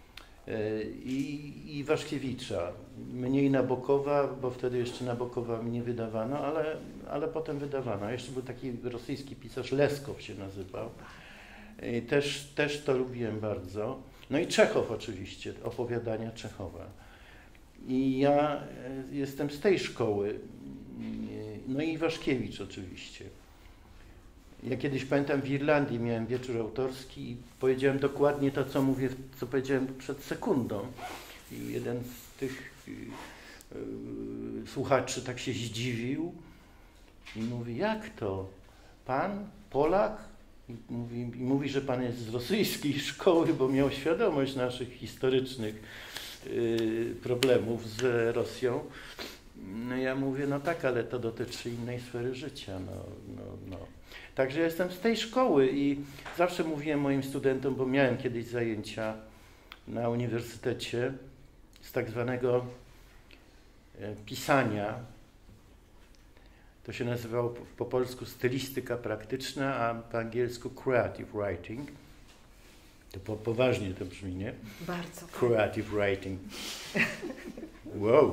i, i Waszkiewicza. Mniej Nabokowa, bo wtedy jeszcze Nabokowa mi nie wydawano, ale, ale potem wydawano. Jeszcze był taki rosyjski pisarz, Leskow się nazywał. I też, też to lubiłem bardzo. No i Czechow oczywiście, opowiadania Czechowa. I ja jestem z tej szkoły. No i Waszkiewicz oczywiście. Ja kiedyś pamiętam w Irlandii miałem wieczór autorski i powiedziałem dokładnie to, co mówię, co powiedziałem przed sekundą. I jeden z tych yy, yy, słuchaczy tak się zdziwił i mówi, jak to? Pan, Polak? I mówi, i mówi, że pan jest z rosyjskiej szkoły, bo miał świadomość naszych historycznych yy, problemów z Rosją. No ja mówię, no tak, ale to dotyczy innej sfery życia. No, no, no. Także jestem z tej szkoły i zawsze mówiłem moim studentom, bo miałem kiedyś zajęcia na uniwersytecie z tak zwanego pisania. To się nazywało po, po polsku stylistyka praktyczna, a po angielsku creative writing. To po, poważnie to brzmi, nie? Bardzo. Creative writing. Wow.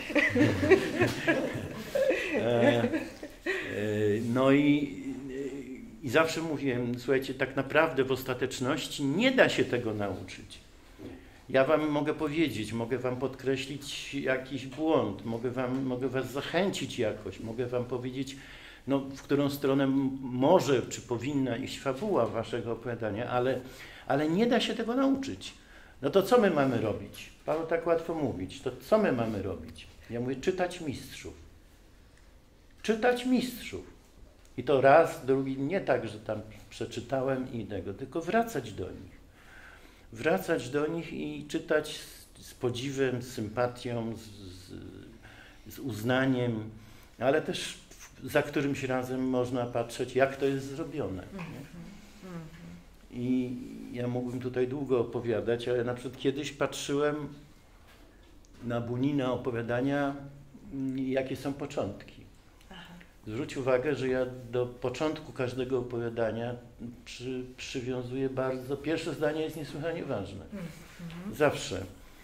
e, e, no i, i zawsze mówiłem, słuchajcie, tak naprawdę w ostateczności nie da się tego nauczyć. Ja wam mogę powiedzieć, mogę wam podkreślić jakiś błąd, mogę, wam, mogę was zachęcić jakoś, mogę wam powiedzieć, no, w którą stronę może czy powinna iść fabuła waszego opowiadania, ale, ale nie da się tego nauczyć. No to co my mamy robić? Panu tak łatwo mówić. To co my mamy robić? Ja mówię, czytać mistrzów. Czytać mistrzów. I to raz, drugi, nie tak, że tam przeczytałem i tego, tylko wracać do nich. Wracać do nich i czytać z, z podziwem, z sympatią, z, z, z uznaniem, ale też w, za którymś razem można patrzeć, jak to jest zrobione. I ja mógłbym tutaj długo opowiadać, ale na przykład kiedyś patrzyłem na Bunina opowiadania, jakie są początki. Aha. Zwróć uwagę, że ja do początku każdego opowiadania przy, przywiązuję bardzo... Pierwsze zdanie jest niesłychanie ważne. Mm-hmm. Zawsze.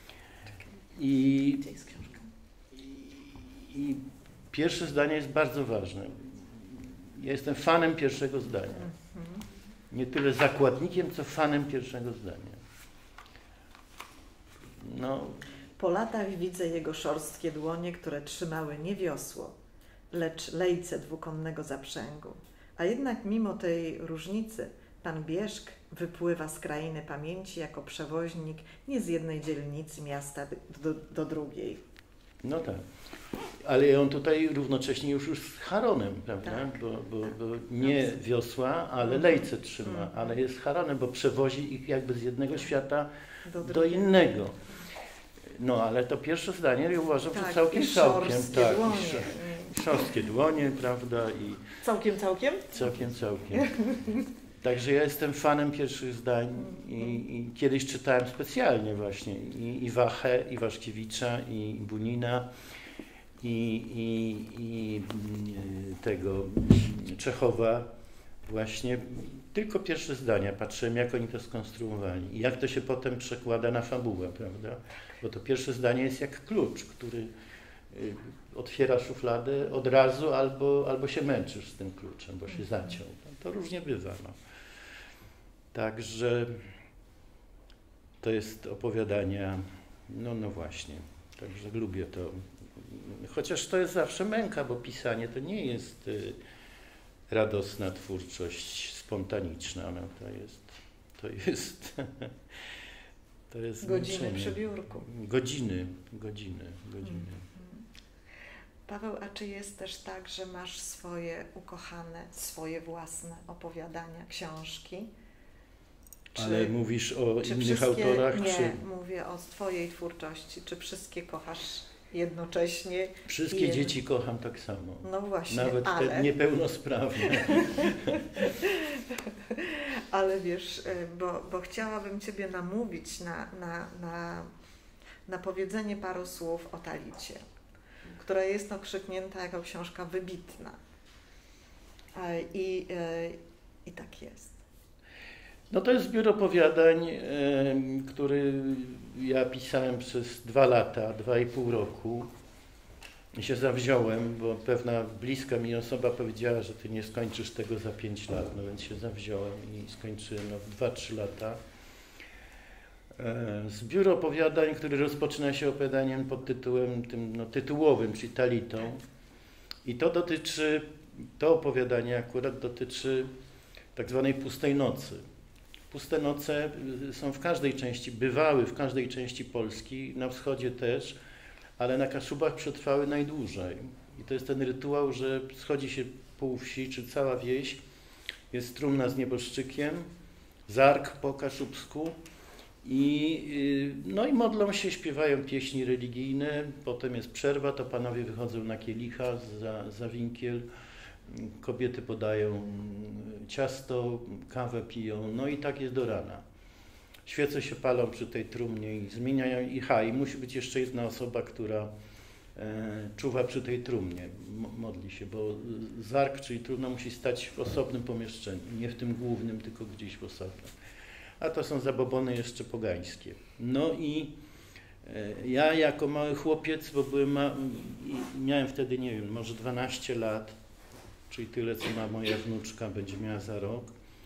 I, Gdzie jest książka? I, I pierwsze zdanie jest bardzo ważne. Ja jestem fanem pierwszego zdania. Mm-hmm. Nie tyle zakładnikiem, co fanem pierwszego zdania. No. Po latach widzę jego szorstkie dłonie, które trzymały nie wiosło, lecz lejce dwukonnego zaprzęgu. A jednak mimo tej różnicy pan Bieszk wypływa z krainy pamięci jako przewoźnik nie z jednej dzielnicy miasta do, do drugiej. No tak. Ale on tutaj równocześnie już już z Charonem, prawda? Tak. Bo, bo, bo nie wiosła, ale lejce trzyma, Mhm. ale jest Charonem, bo przewozi ich jakby z jednego świata Do, do innego. No ale to pierwsze zdanie ja uważam, tak, że całkiem, i całkiem. szorstkie Tak, dłonie. i szor- szorstkie dłonie, prawda? I Całkiem, całkiem? całkiem, całkiem. Także ja jestem fanem pierwszych zdań i, i kiedyś czytałem specjalnie właśnie i, i Wachę, i Waszkiewicza, i Bunina, i, i, i tego Czechowa. Właśnie tylko pierwsze zdania patrzyłem, jak oni to skonstruowali i jak to się potem przekłada na fabułę, prawda? Bo to pierwsze zdanie jest jak klucz, który y, otwiera szufladę od razu albo, albo się męczysz z tym kluczem, bo się zaciął. To różnie bywa. No. Także to jest opowiadania, no, no właśnie, także lubię to. Chociaż to jest zawsze męka, bo pisanie to nie jest y, radosna twórczość spontaniczna, no to jest, to jest, to jest Godziny męczenie. przy biurku. Godziny, godziny, godziny. Paweł, a czy jest też tak, że masz swoje ukochane, swoje własne opowiadania, książki? Czy, Ale mówisz o czy innych wszystkie, autorach? Nie, Czy... mówię o twojej twórczości. Czy wszystkie kochasz jednocześnie? Wszystkie Jed... dzieci kocham tak samo. No właśnie, Nawet ale... te niepełnosprawne. Ale wiesz, bo, bo chciałabym Ciebie namówić na, na, na, na powiedzenie paru słów o Talicie, która jest okrzyknięta jako książka wybitna. I, i tak jest. No to jest zbiór opowiadań, e, który ja pisałem przez dwa lata, dwa i pół roku. I się zawziąłem, bo pewna bliska mi osoba powiedziała, że ty nie skończysz tego za pięć lat, no więc się zawziąłem i skończyłem no, w dwa trzy lata. E, zbiór opowiadań, który rozpoczyna się opowiadaniem pod tytułem tym no, tytułowym, czyli Talitą. I to dotyczy, to opowiadanie akurat dotyczy tak zwanej pustej nocy. Puste noce są w każdej części, bywały w każdej części Polski, na wschodzie też, ale na Kaszubach przetrwały najdłużej. I to jest ten rytuał, że schodzi się pół wsi, czy cała wieś, jest trumna z nieboszczykiem, zark po kaszubsku i, no i modlą się, śpiewają pieśni religijne, potem jest przerwa, to panowie wychodzą na kielicha za, za winkiel, kobiety podają ciasto, kawę piją, no i tak jest do rana. Świece się palą przy tej trumnie i zmieniają i ha, i musi być jeszcze jedna osoba, która e, czuwa przy tej trumnie, modli się, bo zark, czyli trumna musi stać w osobnym pomieszczeniu, nie w tym głównym, tylko gdzieś w osobnym. A to są zabobony jeszcze pogańskie. No i e, ja jako mały chłopiec, bo byłem ma, miałem wtedy, nie wiem, może dwanaście lat, czyli tyle, co ma moja wnuczka, będzie miała za rok.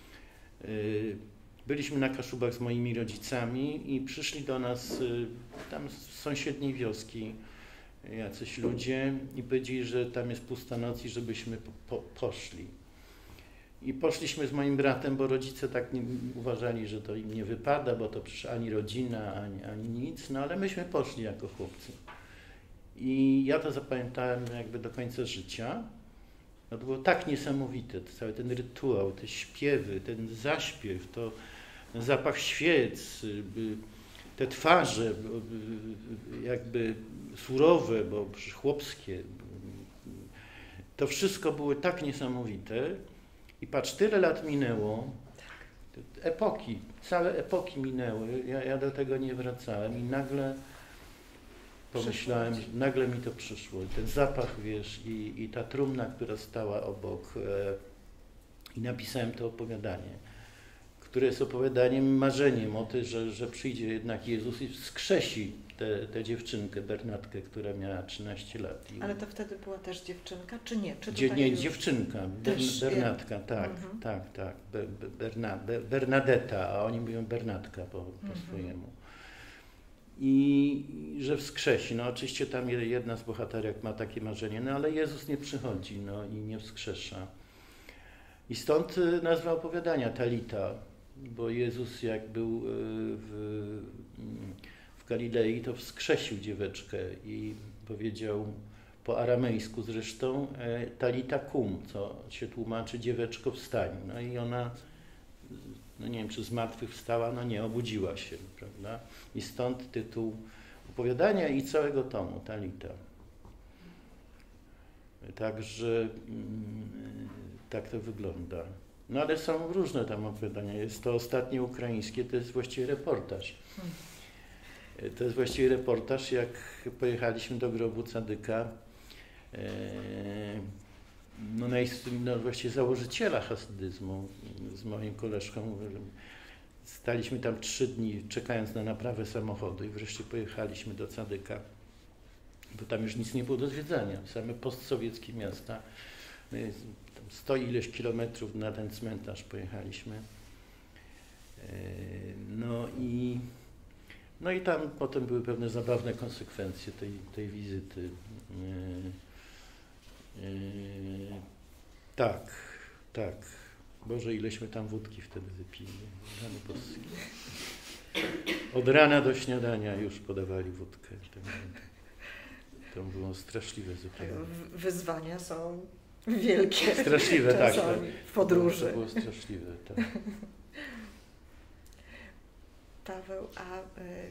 Byliśmy na Kaszubach z moimi rodzicami i przyszli do nas tam z sąsiedniej wioski jacyś ludzie i powiedzieli, że tam jest pusta noc i żebyśmy po, po, poszli. I poszliśmy z moim bratem, bo rodzice tak nie, uważali, że to im nie wypada, bo to przecież ani rodzina, ani, ani nic, no ale myśmy poszli jako chłopcy. I ja to zapamiętałem jakby do końca życia. No to było tak niesamowite, to cały ten rytuał, te śpiewy, ten zaśpiew, to zapach świec, te twarze jakby surowe, bo chłopskie. To wszystko było tak niesamowite i patrz, tyle lat minęło, epoki, całe epoki minęły, ja, ja do tego nie wracałem i nagle pomyślałem, nagle mi to przyszło. Ten zapach, wiesz, i, i ta trumna, która stała obok. E, I napisałem to opowiadanie, które jest opowiadaniem, marzeniem o tym, że, że przyjdzie jednak Jezus i wskrzesi tę dziewczynkę, Bernatkę, która miała trzynaście lat. I ale to wtedy była też dziewczynka, czy nie? Czy Dzie, nie, już... dziewczynka, też Bernatka, je... tak, mhm. tak, tak, Be, Berna, Be, Bernadetta, a oni mówią Bernatka po, po mhm. swojemu. I że wskrzesi. No oczywiście tam jedna z bohaterek ma takie marzenie, no ale Jezus nie przychodzi, no i nie wskrzesza. I stąd nazwa opowiadania Talita, bo Jezus jak był w, w Galilei, to wskrzesił dzieweczkę i powiedział po aramejsku zresztą talita kum, co się tłumaczy dzieweczko wstań. No i ona, no nie wiem, czy z martwych wstała, no nie, obudziła się, prawda? I stąd tytuł opowiadania i całego tomu, Talita. Także tak to wygląda. No ale są różne tam opowiadania. Jest to ostatnie ukraińskie, to jest właściwie reportaż. To jest właściwie reportaż, jak pojechaliśmy do grobu Cadyka, no, no właściwie założyciela hasydyzmu z moim koleżką. Staliśmy tam trzy dni, czekając na naprawę samochodu i wreszcie pojechaliśmy do Cadyka, bo tam już nic nie było do zwiedzania, same postsowieckie miasta. My tam sto ileś kilometrów na ten cmentarz pojechaliśmy. No i, no i tam potem były pewne zabawne konsekwencje tej, tej wizyty. Tak, tak. Boże, ileśmy tam wódki wtedy wypili. Od rana do śniadania już podawali wódkę. To było straszliwe zupełnie. Wyzwania są wielkie. Straszliwe, tak. To, w podróży. To było straszliwe, tak. Paweł, a,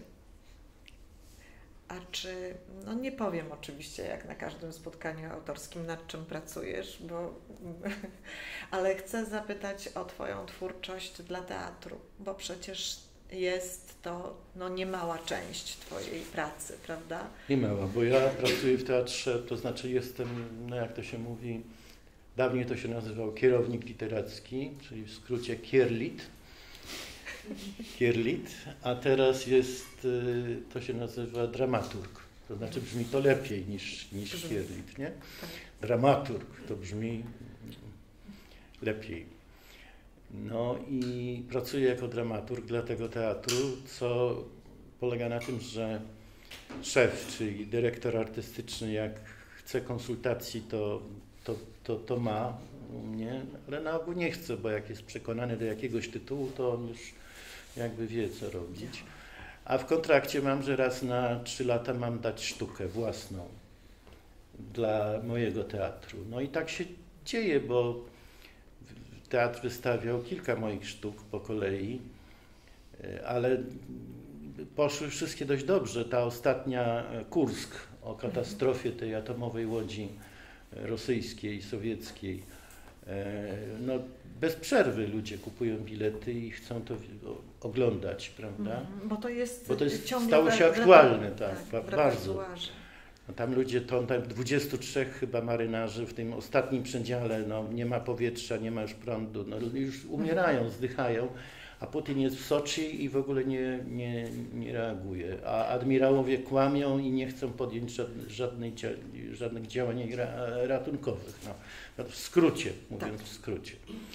a czy, no nie powiem oczywiście jak na każdym spotkaniu autorskim, nad czym pracujesz, bo, ale chcę zapytać o Twoją twórczość dla teatru, bo przecież jest to no, niemała część Twojej pracy, prawda? Niemała, bo ja pracuję w teatrze, to znaczy jestem, no jak to się mówi, dawniej to się nazywał kierownik literacki, czyli w skrócie kierlit, kierlit, a teraz jest, to się nazywa dramaturg, to znaczy brzmi to lepiej niż, niż kierlit, nie? Dramaturg to brzmi lepiej. No i pracuję jako dramaturg dla tego teatru, co polega na tym, że szef, czyli dyrektor artystyczny, jak chce konsultacji, to, to, to, to ma u mnie, ale na ogół nie chce, bo jak jest przekonany do jakiegoś tytułu, to on już jakby wie, co robić. A w kontrakcie mam, że raz na trzy lata mam dać sztukę własną dla mojego teatru. No i tak się dzieje, bo teatr wystawiał kilka moich sztuk po kolei, ale poszły wszystkie dość dobrze. Ta ostatnia, Kursk, o katastrofie tej atomowej łodzi rosyjskiej, sowieckiej. No, bez przerwy ludzie kupują bilety i chcą to oglądać, prawda? Bo to jest, Bo to jest stało się aktualne, tak, tak bardzo. No, tam ludzie, to tam dwudziestu trzech chyba marynarzy w tym ostatnim przedziale, no, nie ma powietrza, nie ma już prądu, no, już umierają, zdychają, a Putin jest w Soczi i w ogóle nie, nie, nie reaguje. A admirałowie kłamią i nie chcą podjąć żadnej, żadnych działań ratunkowych. No, w skrócie, mówiąc tak. w skrócie.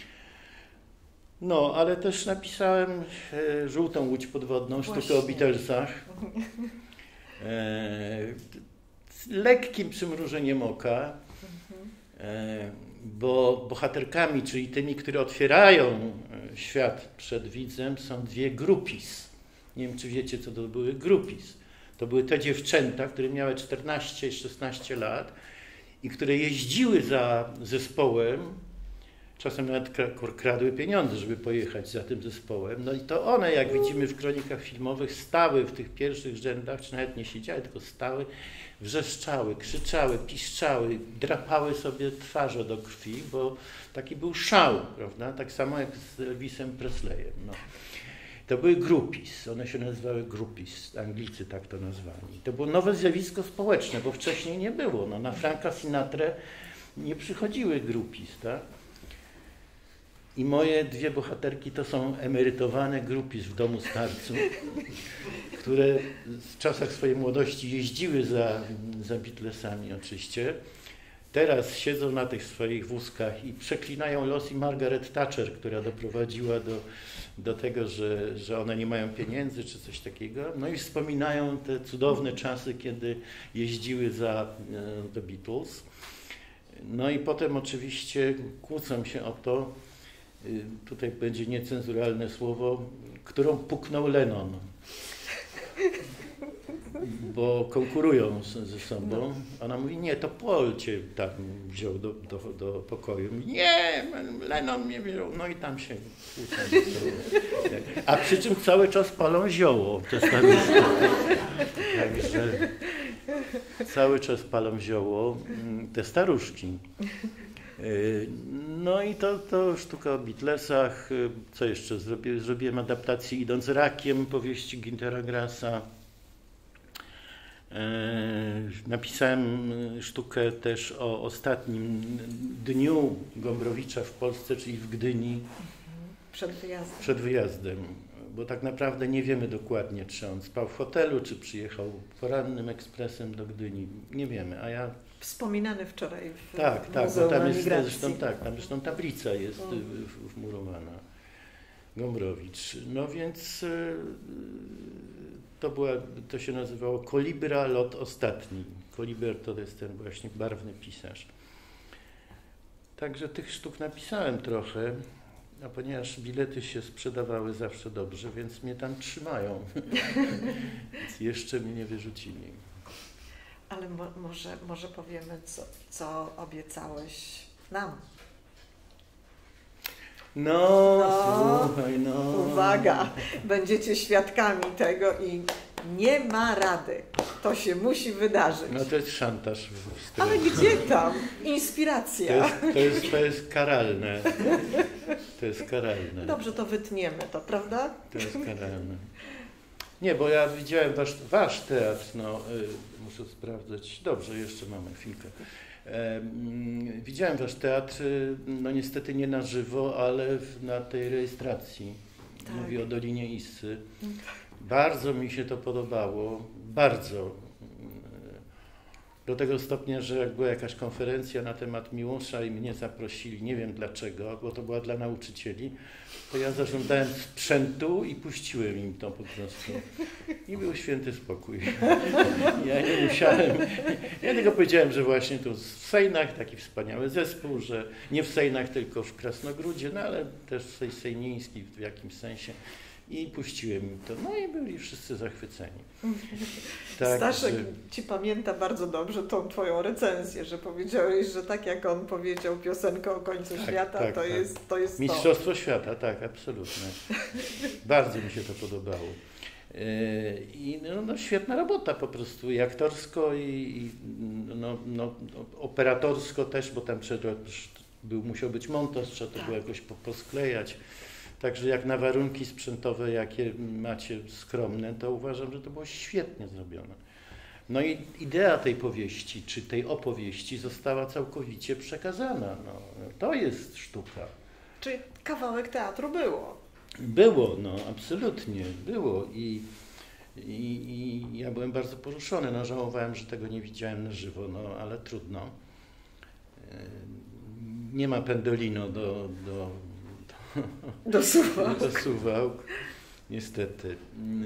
No, ale też napisałem e, Żółtą łódź podwodną, sztukę o Beatlesach. E, z lekkim przymrużeniem oka, e, bo bohaterkami, czyli tymi, które otwierają świat przed widzem, są dwie groupies. Nie wiem, czy wiecie, co to były groupies. To były te dziewczęta, które miały czternaście szesnaście lat i które jeździły za zespołem, czasem nawet kradły pieniądze, żeby pojechać za tym zespołem. No i to one, jak widzimy w kronikach filmowych, stały w tych pierwszych rzędach, czy nawet nie siedziały, tylko stały, wrzeszczały, krzyczały, piszczały, drapały sobie twarze do krwi, bo taki był szał, prawda? Tak samo jak z Elvisem Presleyem. No. To były groupies, one się nazywały groupies, Anglicy tak to nazwali. To było nowe zjawisko społeczne, bo wcześniej nie było. No, na Franka Sinatrę nie przychodziły groupies, tak? I moje dwie bohaterki to są emerytowane groupies w domu starców, które w czasach swojej młodości jeździły za, za Beatlesami oczywiście. Teraz siedzą na tych swoich wózkach i przeklinają los i Margaret Thatcher, która doprowadziła do, do tego, że, że one nie mają pieniędzy czy coś takiego. No i wspominają te cudowne czasy, kiedy jeździły za The Beatles. No i potem oczywiście kłócą się o to, tutaj będzie niecenzuralne słowo, którą puknął Lennon. bo konkurują z, ze sobą. No. Ona mówi, nie, to Paul cię tam wziął do, do, do pokoju. Mówi, nie, Lennon mnie wziął. No i tam się kłócą. A przy czym cały czas palą zioło. Te staruszki. Także cały czas palą zioło te staruszki. No i to, to sztuka o Beatlesach. Co jeszcze? Zrobiłem, zrobiłem adaptację Idąc rakiem powieści Güntera Grassa. Napisałem sztukę też o ostatnim dniu Gombrowicza w Polsce, czyli w Gdyni. Przed wyjazdem. Przed wyjazdem. Bo tak naprawdę nie wiemy dokładnie, czy on spał w hotelu, czy przyjechał porannym ekspresem do Gdyni. Nie wiemy, a ja... Wspominany wczoraj w Tak, tak, Muzeum bo tam jest Emigracji. zresztą, tak, tam zresztą tablica jest mm. wmurowana. Gombrowicz. No więc y, to, była, to się nazywało Kolibra, lot ostatni. Koliber to jest ten właśnie barwny pisarz. Także tych sztuk napisałem trochę. A ponieważ bilety się sprzedawały zawsze dobrze, więc mnie tam trzymają. Więc jeszcze mnie nie wyrzucili. Ale mo może, może powiemy, co, co obiecałeś nam. No, no, słuchaj, no. Uwaga, będziecie świadkami tego i nie ma rady. To się musi wydarzyć. No to jest szantaż. Ale gdzie tam? Inspiracja. To jest, to jest, to jest karalne. To jest karalne. Dobrze, to wytniemy to, prawda? To jest karalne. Nie, bo ja widziałem wasz, wasz teatr, no, y, muszę sprawdzać. Dobrze, jeszcze mamy chwilkę. E, mm, widziałem wasz teatr, no niestety nie na żywo, ale w, na tej rejestracji. Tak. Mówię o Dolinie Issy. Bardzo mi się to podobało, bardzo. Do tego stopnia, że jak była jakaś konferencja na temat Miłosza i mnie zaprosili, nie wiem dlaczego, bo to była dla nauczycieli, to ja zażądałem sprzętu i puściłem im to po prostu. I był święty spokój. Ja nie musiałem, ja tylko powiedziałem, że właśnie tu w Sejnach taki wspaniały zespół, że nie w Sejnach, tylko w Krasnogródzie, no ale też w Sejniński w jakimś sensie. I puściłem im to, no i byli wszyscy zachwyceni. Tak, Staszek że... ci pamięta bardzo dobrze tą twoją recenzję, że powiedziałeś, że tak jak on powiedział piosenkę o końcu tak, świata, tak, to, tak. Jest, to jest Mistrzostwo to. świata, tak, absolutnie. Bardzo mi się to podobało. I no, no, świetna robota po prostu, i aktorsko, i, i no, no, operatorsko też, bo tam trzeba, był, musiał być montaż, trzeba to tak. było jakoś posklejać. Także jak na warunki sprzętowe, jakie macie skromne, to uważam, że to było świetnie zrobione. No i idea tej powieści, czy tej opowieści została całkowicie przekazana. No, to jest sztuka. Czyli kawałek teatru było? Było, no absolutnie, było. I, i, i ja byłem bardzo poruszony. No, żałowałem, że tego nie widziałem na żywo, no ale trudno. Nie ma Pendolino do... do Do Suwałk. Do Suwałk, niestety.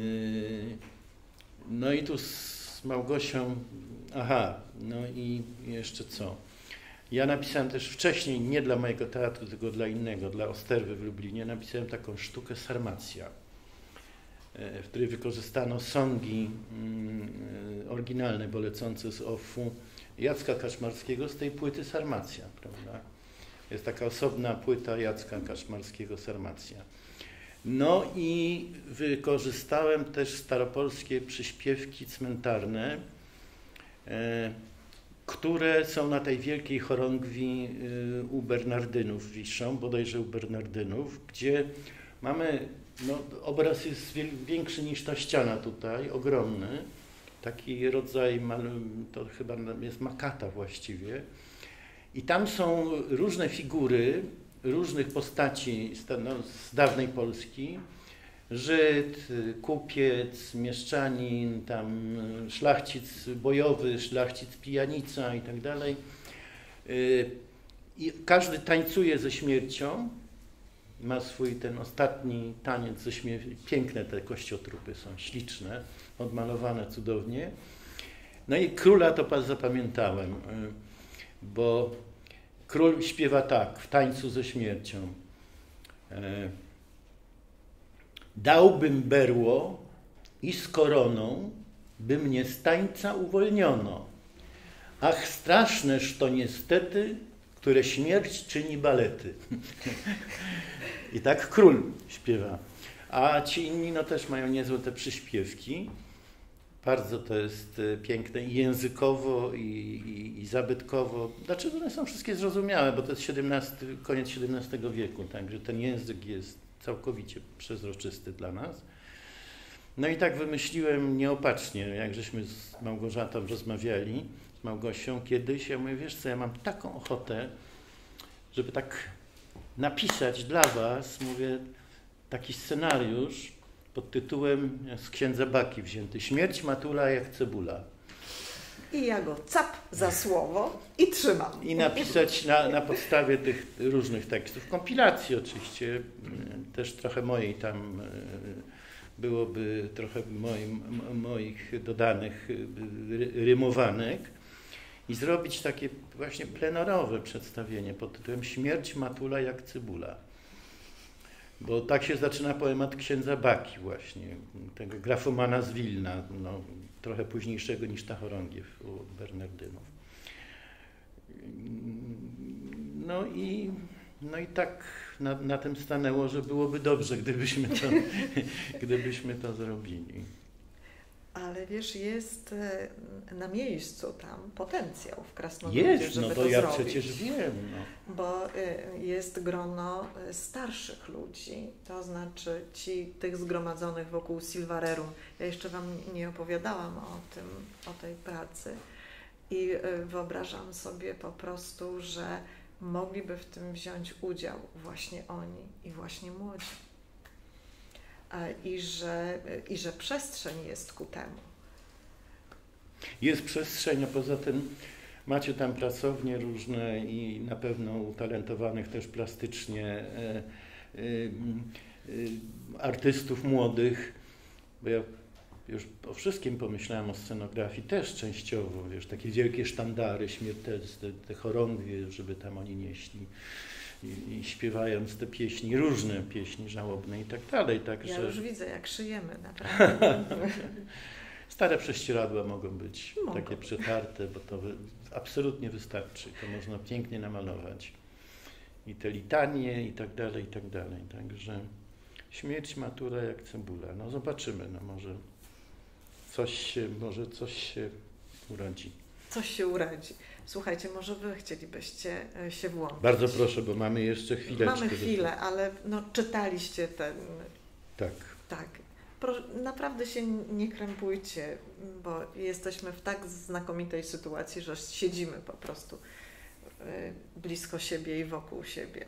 No i tu z Małgosią, aha, no i jeszcze co? Ja napisałem też wcześniej, nie dla mojego teatru, tylko dla innego, dla Osterwy w Lublinie, napisałem taką sztukę Sarmacja, w której wykorzystano songi oryginalne, bo lecące z offu Jacka Kaczmarskiego z tej płyty Sarmacja, prawda? Jest taka osobna płyta Jacka Kaczmarskiego, Sarmacja. No i wykorzystałem też staropolskie przyśpiewki cmentarne, e, które są na tej wielkiej chorągwi e, u Bernardynów wiszą, bodajże u Bernardynów, gdzie mamy, no, obraz jest większy niż ta ściana tutaj, ogromny, taki rodzaj, to chyba jest makata właściwie. I tam są różne figury, różnych postaci z, no, z dawnej Polski. Żyd, kupiec, mieszczanin, tam szlachcic bojowy, szlachcic pijanica i tak dalej. I każdy tańcuje ze śmiercią. Ma swój ten ostatni taniec ze śmiercią. Piękne te kościotrupy są, śliczne, odmalowane cudownie. No i króla to zapamiętałem, bo król śpiewa tak, w tańcu ze śmiercią. E, Dałbym berło i z koroną by mnie z tańca uwolniono. Ach, straszneż to niestety, które śmierć czyni balety. I tak król śpiewa. A ci inni no też mają niezłe te przyśpiewki. Bardzo to jest piękne i językowo, i, i, i zabytkowo. Dlaczego one są wszystkie zrozumiałe, bo to jest siedemnasty, koniec siedemnastego wieku, także ten język jest całkowicie przezroczysty dla nas. No i tak wymyśliłem nieopatrznie, jak żeśmy z Małgorzatą rozmawiali, z Małgosią kiedyś, ja mówię, wiesz co, ja mam taką ochotę, żeby tak napisać dla was, mówię, taki scenariusz pod tytułem z Księdza Baki wzięty, Śmierć matula jak cebula. I ja go cap za słowo i trzymam. I napisać na, na podstawie tych różnych tekstów, kompilacji oczywiście, też trochę mojej tam byłoby, trochę moim, moich dodanych rymowanek i zrobić takie właśnie plenerowe przedstawienie pod tytułem Śmierć matula jak cebula. Bo tak się zaczyna poemat Księdza Baki właśnie, tego grafomana z Wilna, no, trochę późniejszego niż ta chorągiew u Bernardynów. No i, no i tak na, na tym stanęło, że byłoby dobrze, gdybyśmy to, gdybyśmy to zrobili. Ale wiesz, jest na miejscu tam potencjał w Krasnogródzie, jest, żeby no to, to ja zrobić. przecież wiem. No. Bo jest grono starszych ludzi, to znaczy ci, tych zgromadzonych wokół Silvarerum. Ja jeszcze wam nie opowiadałam o tym, o tej pracy i wyobrażam sobie po prostu, że mogliby w tym wziąć udział właśnie oni i właśnie młodzi. I że, i że przestrzeń jest ku temu. Jest przestrzeń, a poza tym macie tam pracownie różne i na pewno utalentowanych też plastycznie e, e, e, artystów młodych, bo ja już o wszystkim pomyślałem, o scenografii też częściowo, wiesz, takie wielkie sztandary śmiertelne, te chorągwie, żeby tam oni nieśli. I, i śpiewając te pieśni, różne pieśni żałobne i tak dalej. Także... Ja już widzę, jak szyjemy, naprawdę. Stare prześcieradła mogą być mogą. takie przetarte, bo to wy, absolutnie wystarczy. To można pięknie namalować. I te litanie i tak dalej, i tak dalej. Także śmierć matura jak cebula. No zobaczymy, no może coś się, może coś się urodzi. Coś się urodzi. Słuchajcie, może wy chcielibyście się włączyć. Bardzo proszę, bo mamy jeszcze chwileczkę. Mamy chwilę, ale no, czytaliście ten... Tak. Tak. Pro, naprawdę się nie krępujcie, bo jesteśmy w tak znakomitej sytuacji, że siedzimy po prostu y, blisko siebie i wokół siebie.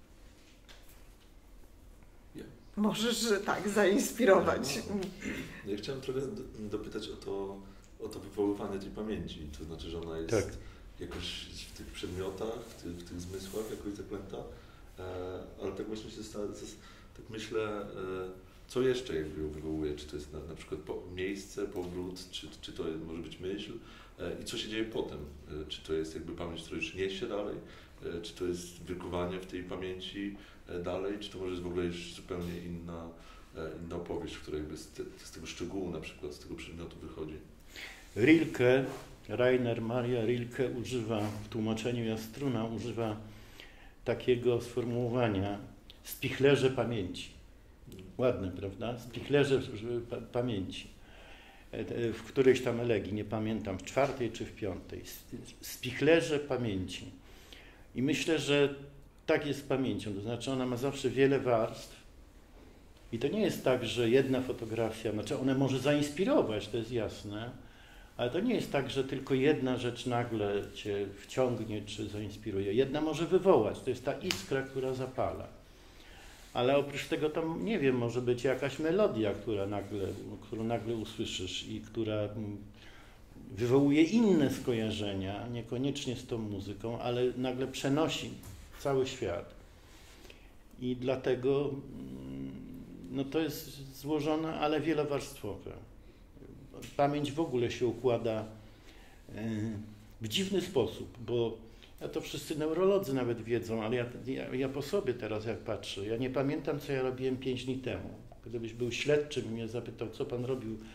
Ja. Możesz tak zainspirować. Ja, no. Ja chciałem trochę dopytać o to, o to wywoływanie tej pamięci, to znaczy, że ona jest tak. jakoś w tych przedmiotach, w tych, w tych zmysłach jakoś zaklęta, e, ale tak właśnie się stara, tak myślę, e, co jeszcze jakby ją wywołuje, czy to jest na, na przykład po, miejsce, powrót, czy, czy to jest, może być myśl e, i co się dzieje potem, e, czy to jest jakby pamięć, która już niesie dalej, e, czy to jest wyrkuwanie w tej pamięci e, dalej, czy to może jest w ogóle już zupełnie inna, e, inna opowieść, która jakby z, te, z tego szczegółu na przykład, z tego przedmiotu wychodzi. Rilke, Rainer Maria Rilke używa, w tłumaczeniu Jastruna używa takiego sformułowania spichlerze pamięci. Ładne, prawda? Spichlerze pa pamięci. W którejś tam elegii, nie pamiętam, w czwartej czy w piątej. Spichlerze pamięci. I myślę, że tak jest z pamięcią, to znaczy ona ma zawsze wiele warstw. I to nie jest tak, że jedna fotografia, znaczy ona może zainspirować, to jest jasne, ale to nie jest tak, że tylko jedna rzecz nagle cię wciągnie czy zainspiruje. Jedna może wywołać, to jest ta iskra, która zapala. Ale oprócz tego tam, nie wiem, może być jakaś melodia, która nagle, którą nagle usłyszysz i która wywołuje inne skojarzenia, niekoniecznie z tą muzyką, ale nagle przenosi cały świat. I dlatego no to jest złożone, ale wielowarstwowe. Pamięć w ogóle się układa w dziwny sposób, bo ja to wszyscy neurolodzy nawet wiedzą, ale ja, ja, ja po sobie teraz jak patrzę, ja nie pamiętam, co ja robiłem pięć dni temu. Gdybyś był śledczym i mnie zapytał, co pan robił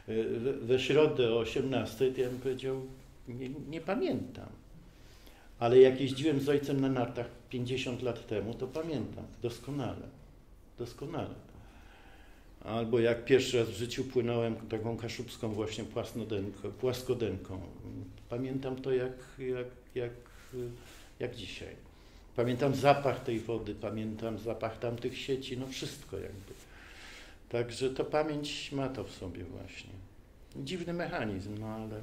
we, we środę o osiemnastej, to ja bym powiedział, nie, nie pamiętam. Ale jak jeździłem z ojcem na nartach pięćdziesiąt lat temu, to pamiętam doskonale. Doskonale. Albo jak pierwszy raz w życiu płynąłem taką kaszubską właśnie płaskodenką, płaskodenką. Pamiętam to jak, jak, jak, jak dzisiaj. Pamiętam zapach tej wody, pamiętam zapach tamtych sieci, no wszystko jakby. Także to pamięć ma to w sobie właśnie. Dziwny mechanizm, no ale,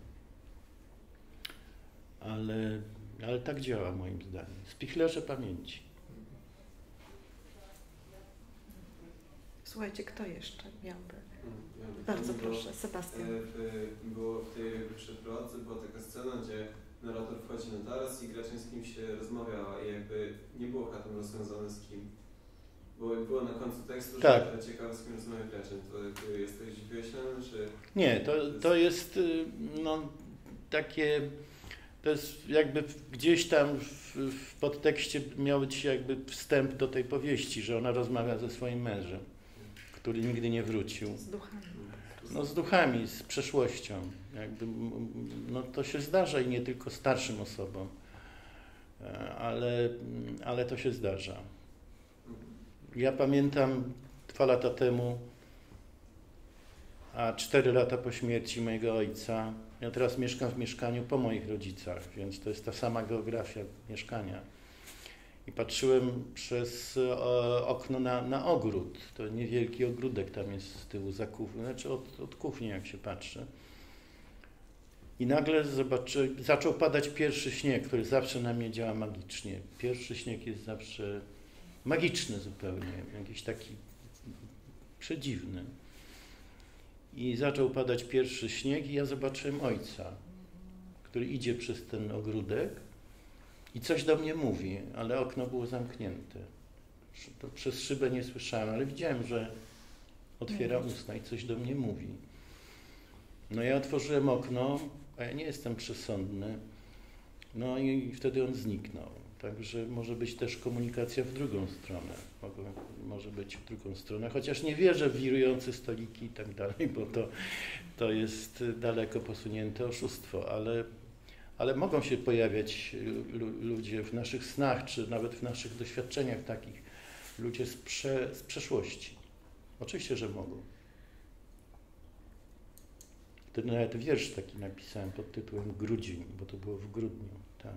ale, ale tak działa moim zdaniem. Spichlerze pamięci. Słuchajcie, kto jeszcze miałby? Ja Bardzo bo, proszę, Sebastian. e, w, było w tej przeprowadzce była taka scena, gdzie narrator wchodzi na taras i Graczyń z kimś się rozmawia i jakby nie było hatem rozwiązane z kim. Bo było na końcu tekstu, tak. że ciekawe z kim rozmawia Graczyń. To jakby jesteś wyjaśniony, czy... Nie, to, to jest no takie... To jest jakby gdzieś tam w, w podtekście miał być jakby wstęp do tej powieści, że ona rozmawia ze swoim mężem, który nigdy nie wrócił. Z duchami. No z duchami, z przeszłością. Jakby, no to się zdarza i nie tylko starszym osobom, ale, ale to się zdarza. Ja pamiętam dwa lata temu, a cztery lata po śmierci mojego ojca, ja teraz mieszkam w mieszkaniu po moich rodzicach, więc to jest ta sama geografia mieszkania. I patrzyłem przez okno na, na ogród. To niewielki ogródek tam jest z tyłu za kuchnią, znaczy od, od kuchni jak się patrzy. I nagle zobaczy, zaczął padać pierwszy śnieg, który zawsze na mnie działa magicznie. Pierwszy śnieg jest zawsze magiczny zupełnie, jakiś taki przedziwny. I zaczął padać pierwszy śnieg i ja zobaczyłem ojca, który idzie przez ten ogródek i coś do mnie mówi, ale okno było zamknięte. To przez szybę nie słyszałem, ale widziałem, że otwiera usta i coś do mnie mówi. No ja otworzyłem okno, a ja nie jestem przesądny, no i wtedy on zniknął. Także może być też komunikacja w drugą stronę. Może być w drugą stronę, chociaż nie wierzę w wirujące stoliki i tak dalej, bo to, to jest daleko posunięte oszustwo, ale, ale mogą się pojawiać ludzie w naszych snach, czy nawet w naszych doświadczeniach takich, ludzie z, prze, z przeszłości. Oczywiście, że mogą. Wtedy nawet wiersz taki napisałem pod tytułem Grudzień, bo to było w grudniu. Tak.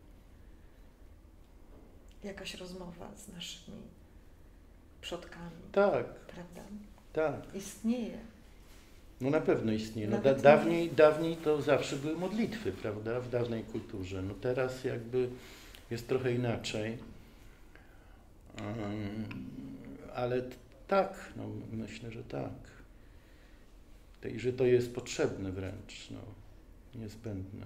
Jakaś rozmowa z naszymi przodkami. Tak. Prawda? Tak. Istnieje. No na pewno istnieje. No, Nawet da, dawniej, dawniej to zawsze były modlitwy, prawda, w dawnej kulturze. No teraz jakby jest trochę inaczej. Um, ale t- tak, no myślę, że tak. I że to jest potrzebne wręcz, no, niezbędne.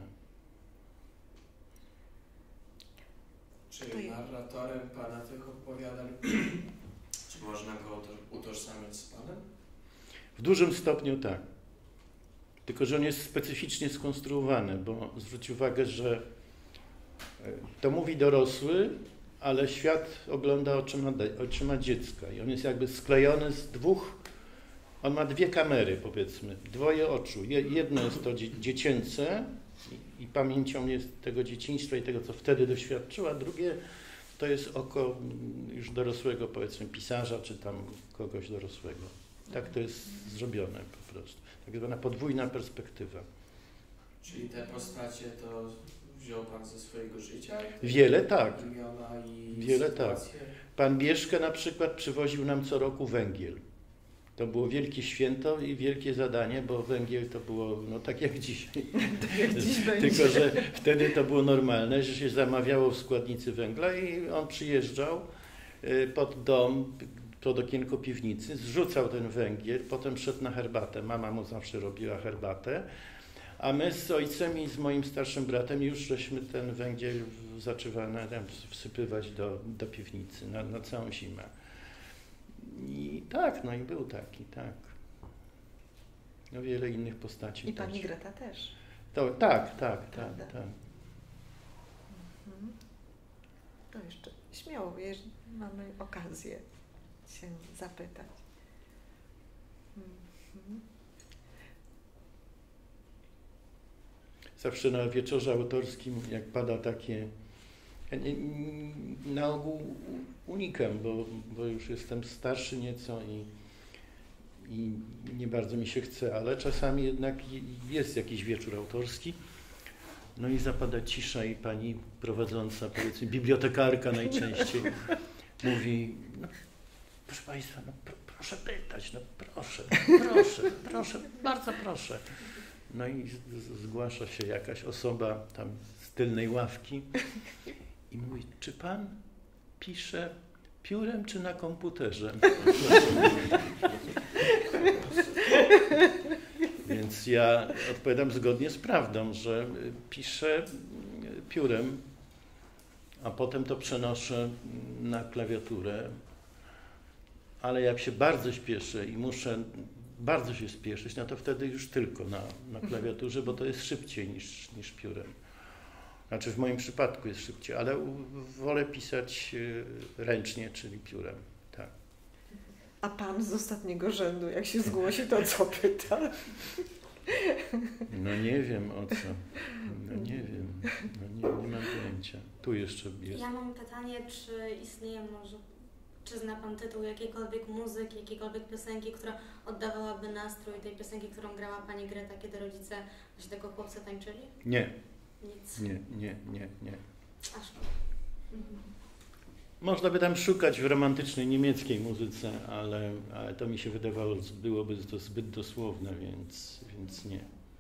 Czy narratorem Pana tych opowiadań, czy można go utożsamiać z Panem? W dużym stopniu tak. Tylko że on jest specyficznie skonstruowany, bo zwróć uwagę, że to mówi dorosły, ale świat ogląda oczyma, oczyma dziecka i on jest jakby sklejony z dwóch, on ma dwie kamery powiedzmy, dwoje oczu. Jedno jest to dziecięce i, i pamięcią jest tego dzieciństwa i tego, co wtedy doświadczyła, drugie to jest oko już dorosłego powiedzmy pisarza, czy tam kogoś dorosłego. Tak to jest zrobione po prostu. Tak zwana podwójna perspektywa. Czyli te postacie to wziął Pan ze swojego życia? Wiele tak. Imiona i Wiele sytuacje. tak. Pan Bieszke na przykład przywoził nam co roku węgiel. To było wielkie święto i wielkie zadanie, bo węgiel to było no tak jak dzisiaj. Tak jak dziś będzie. Tylko że wtedy to było normalne, że się zamawiało w składnicy węgla i on przyjeżdżał pod dom, pod okienko piwnicy, zrzucał ten węgiel, potem szedł na herbatę. Mama mu zawsze robiła herbatę, a my z ojcem i z moim starszym bratem już żeśmy ten węgiel zaczęli wsypywać do, do piwnicy na, na całą zimę. I tak, no i był taki, tak. No wiele innych postaci. I pani też. Greta też. To, tak, tak, Prawda? tak, tak. Mhm. To jeszcze śmiało, jeżeli mamy okazję się zapytać. Mhm. zawsze na wieczorze autorskim, jak pada takie, ja nie, na ogół unikam, bo, bo już jestem starszy nieco i, i nie bardzo mi się chce, ale czasami jednak jest jakiś wieczór autorski. No i zapada cisza i pani prowadząca, powiedzmy bibliotekarka najczęściej, mówi, no, proszę Państwa, no pr proszę pytać, no proszę, proszę, proszę, bardzo proszę. No i z zgłasza się jakaś osoba tam z tylnej ławki i mówi, czy Pan pisze piórem czy na komputerze? Więc ja odpowiadam zgodnie z prawdą, że piszę piórem, a potem to przenoszę na klawiaturę, ale jak się bardzo śpieszę i muszę bardzo się spieszyć, no to wtedy już tylko na, na klawiaturze, bo to jest szybciej niż, niż piórem. Znaczy w moim przypadku jest szybciej, ale wolę pisać ręcznie, czyli piórem. Tak. A pan z ostatniego rzędu, jak się zgłosi, to co pyta? No nie wiem o co. No nie wiem. No nie, nie mam pojęcia. Tu jeszcze jest. Ja mam pytanie, czy istnieje może, czy zna Pan tytuł jakiejkolwiek muzyki, jakiejkolwiek piosenki, która oddawałaby nastrój tej piosenki, którą grała Pani Greta, kiedy rodzice właśnie tego chłopca tańczyli? Nie. Nic. Nie, nie, nie, nie. Aż. Mhm. Można by tam szukać w romantycznej niemieckiej muzyce, ale, ale to mi się wydawało, byłoby to zbyt dosłowne, więc, więc nie.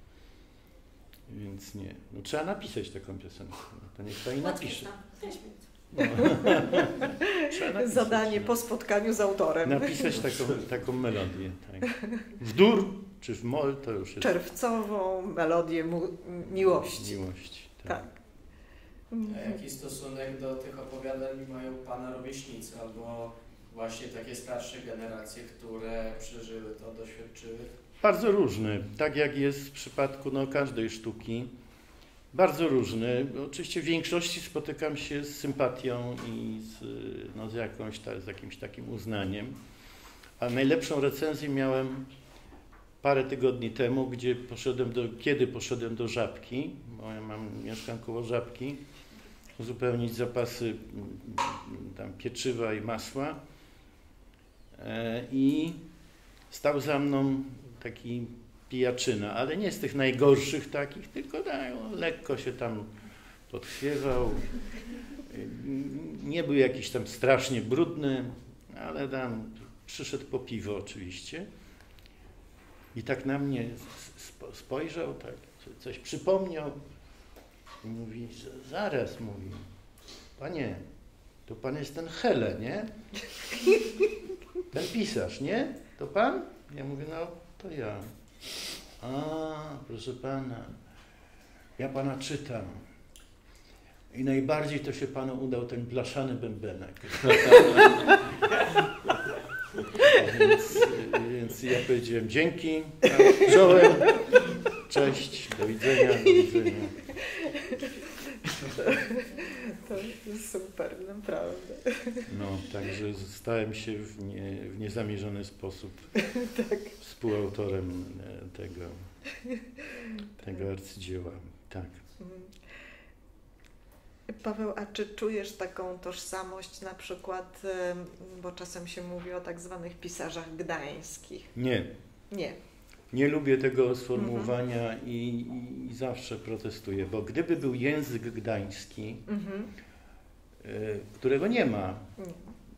Więc nie. No, trzeba napisać taką piosenkę. No, to niech pani napisze. No. Trzeba napisać, Zadanie no. po spotkaniu z autorem. Napisać taką, taką melodię. Tak. W dur czy w mol to już jest. Czerwcową melodię miłości. Miłości, tak. Tak. A jaki stosunek do tych opowiadań mają Pana rówieśnicy, albo właśnie takie starsze generacje, które przeżyły to, doświadczyły? Bardzo różny, tak jak jest w przypadku no, każdej sztuki. Bardzo różny. Oczywiście w większości spotykam się z sympatią i z, no, z, jakąś, ta, z jakimś takim uznaniem. A najlepszą recenzję miałem parę tygodni temu, gdzie poszedłem do, kiedy poszedłem do Żabki, bo ja mam, mieszkam koło Żabki, uzupełnić zapasy tam pieczywa i masła e, i stał za mną taki pijaczyna, ale nie z tych najgorszych takich, tylko no, lekko się tam podchwiewał. Nie był jakiś tam strasznie brudny, ale tam przyszedł po piwo oczywiście i tak na mnie spo, spojrzał, tak, coś przypomniał i mówi, zaraz, mówi, panie, to pan jest ten Hele, nie? Ten pisarz, nie? To pan? Ja mówię, no to ja. A, proszę pana, ja pana czytam. I najbardziej to się panu udał ten blaszany bębenek. więc, więc ja powiedziałem dzięki, czołem, cześć, do widzenia, do widzenia. To jest super, naprawdę. No, także stałem się w, nie, w niezamierzony sposób Tak. współautorem tego, tego arcydzieła. Tak. Paweł, a czy czujesz taką tożsamość na przykład, bo czasem się mówi o tak zwanych pisarzach gdańskich? Nie. Nie. Nie lubię tego sformułowania mhm. i, i zawsze protestuję, bo gdyby był język gdański, mhm. y, którego nie ma, y,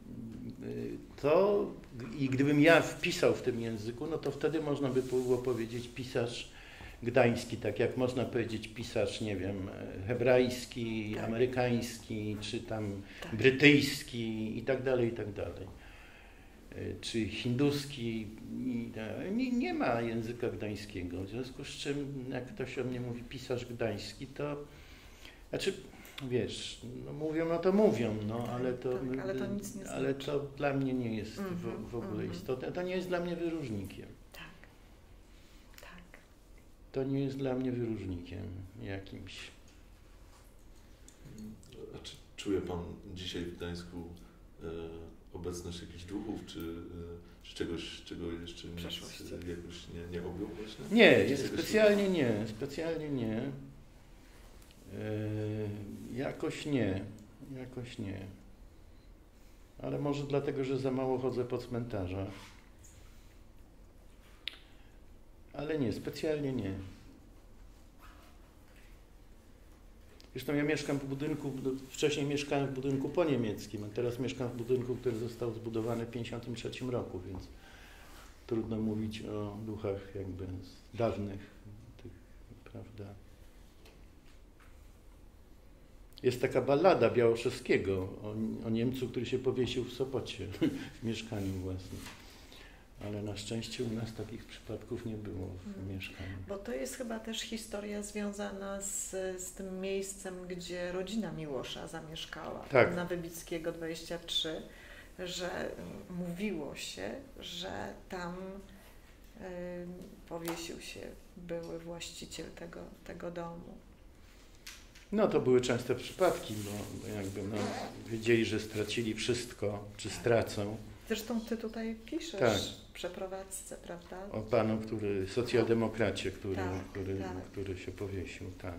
to i gdybym ja wpisał w tym języku, no to wtedy można by było powiedzieć pisarz gdański, tak jak można powiedzieć pisarz, nie wiem, hebrajski, tak. amerykański, czy tam tak. brytyjski i tak dalej, i tak dalej. Czy hinduski, nie, nie ma języka gdańskiego, w związku z czym jak ktoś o mnie mówi pisarz gdański, to znaczy, wiesz, no mówią, no to mówią, no ale to, tak, ale to, nic nie ale znaczy. to dla mnie nie jest mm-hmm, w, w ogóle mm-hmm. istotne, to nie jest dla mnie wyróżnikiem. Tak, tak. To nie jest dla mnie wyróżnikiem jakimś. A czy czuje Pan dzisiaj w Gdańsku e, obecność jakichś duchów, czy, czy czegoś, czego jeszcze nic jakoś nie, nie objął właśnie? Nie, jest specjalnie nie, specjalnie nie. Yy, jakoś nie, jakoś nie. Ale może dlatego, że za mało chodzę po cmentarzach. Ale nie, specjalnie nie. Zresztą ja mieszkam w budynku, wcześniej mieszkałem w budynku poniemieckim, a teraz mieszkam w budynku, który został zbudowany w tysiąc dziewięćset pięćdziesiątym trzecim roku, więc trudno mówić o duchach jakby z dawnych, tych, prawda. Jest taka ballada Białoszewskiego o, o Niemcu, który się powiesił w Sopocie, w mieszkaniu własnym. Ale na szczęście u nas takich przypadków nie było w hmm. mieszkaniu. Bo to jest chyba też historia związana z, z tym miejscem, gdzie rodzina Miłosza zamieszkała, tak. na Wybickiego dwadzieścia trzy, że mówiło się, że tam y, powiesił się były właściciel tego, tego domu. No to były częste przypadki, bo jakby no, wiedzieli, że stracili wszystko, czy stracą. Zresztą ty tutaj piszesz tak. w przeprowadzce, prawda? O panu, który, socjaldemokracie, który, tak, który, tak. który się powiesił, tak.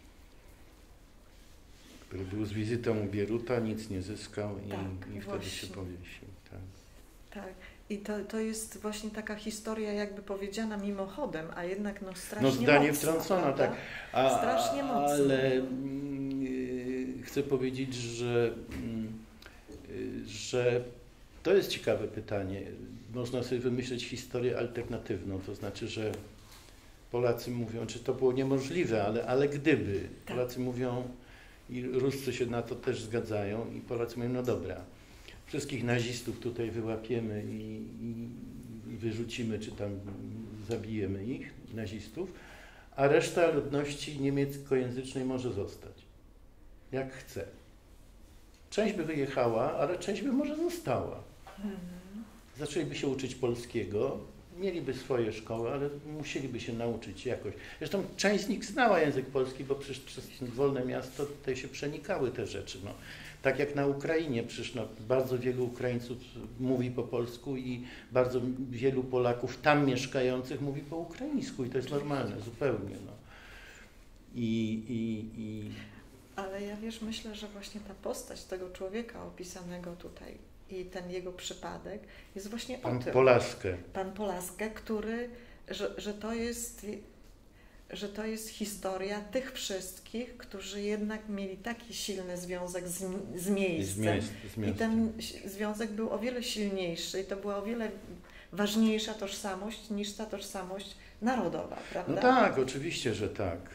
Który był z wizytą u Bieruta, nic nie zyskał i, tak, i wtedy się powiesił. Tak. tak. I to, to jest właśnie taka historia jakby powiedziana mimochodem, a jednak no strasznie No zdanie mocno, wtrącona, prawda? tak. A, strasznie mocno. Ale yy, chcę powiedzieć, że, yy, że to jest ciekawe pytanie. Można sobie wymyśleć historię alternatywną, to znaczy, że Polacy mówią, czy to było niemożliwe, ale, ale gdyby. Tak. Polacy mówią i Ruscy się na to też zgadzają i Polacy mówią, no dobra, wszystkich nazistów tutaj wyłapiemy i, i, i wyrzucimy, czy tam zabijemy ich, nazistów, a reszta ludności niemieckojęzycznej może zostać, jak chce. Część by wyjechała, ale część by może została. Mhm. Zaczęliby się uczyć polskiego, mieliby swoje szkoły, ale musieliby się nauczyć jakoś. Zresztą część z nich znała język polski, bo przecież przez wolne miasto tutaj się przenikały te rzeczy. No. Tak jak na Ukrainie, przecież no, bardzo wielu Ukraińców mówi po polsku i bardzo wielu Polaków tam mieszkających mówi po ukraińsku i to jest normalne zupełnie. No. I, i, i... Ale ja wiesz, myślę, że właśnie ta postać tego człowieka opisanego tutaj i ten jego przypadek jest właśnie Pan o tym. Polaskę. Pan Polaskę, który, że, że to jest, że to jest historia tych wszystkich, którzy jednak mieli taki silny związek z, z miejscem. Z miejsc, z I ten związek był o wiele silniejszy i to była o wiele ważniejsza tożsamość niż ta tożsamość narodowa, prawda? No tak, oczywiście, że tak.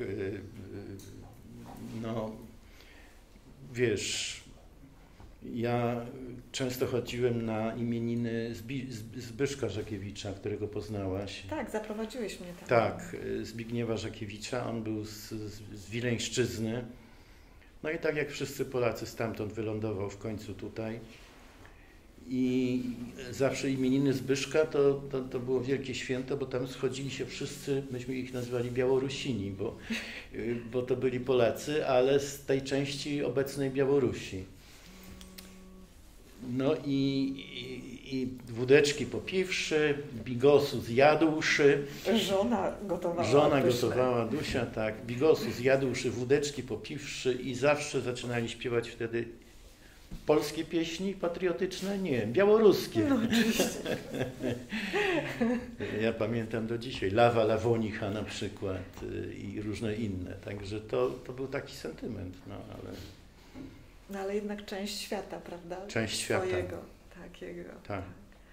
No, wiesz, ja często chodziłem na imieniny Zbi Zbyszka Żakiewicza, którego poznałaś. Tak, zaprowadziłeś mnie tam. Tak, Zbigniewa Żakiewicza, on był z, z Wileńszczyzny. No i tak jak wszyscy Polacy stamtąd wylądował w końcu tutaj. I zawsze imieniny Zbyszka to, to, to było wielkie święto, bo tam schodzili się wszyscy, myśmy ich nazywali Białorusini, bo, bo to byli Polacy, ale z tej części obecnej Białorusi. No i, i, i wódeczki popiwszy, bigosu zjadłszy. Żona gotowała. Żona pyszne. gotowała, Dusia, tak. Bigosu zjadłszy, wódeczki popiwszy i zawsze zaczynali śpiewać wtedy polskie pieśni patriotyczne? Nie, białoruskie. No oczywiście. Ja pamiętam do dzisiaj. Lawa Lawonicha na przykład i różne inne. Także to, to był taki sentyment, no ale... No ale jednak część świata, prawda? Część świata. Swojego, takiego. Tak. Tak.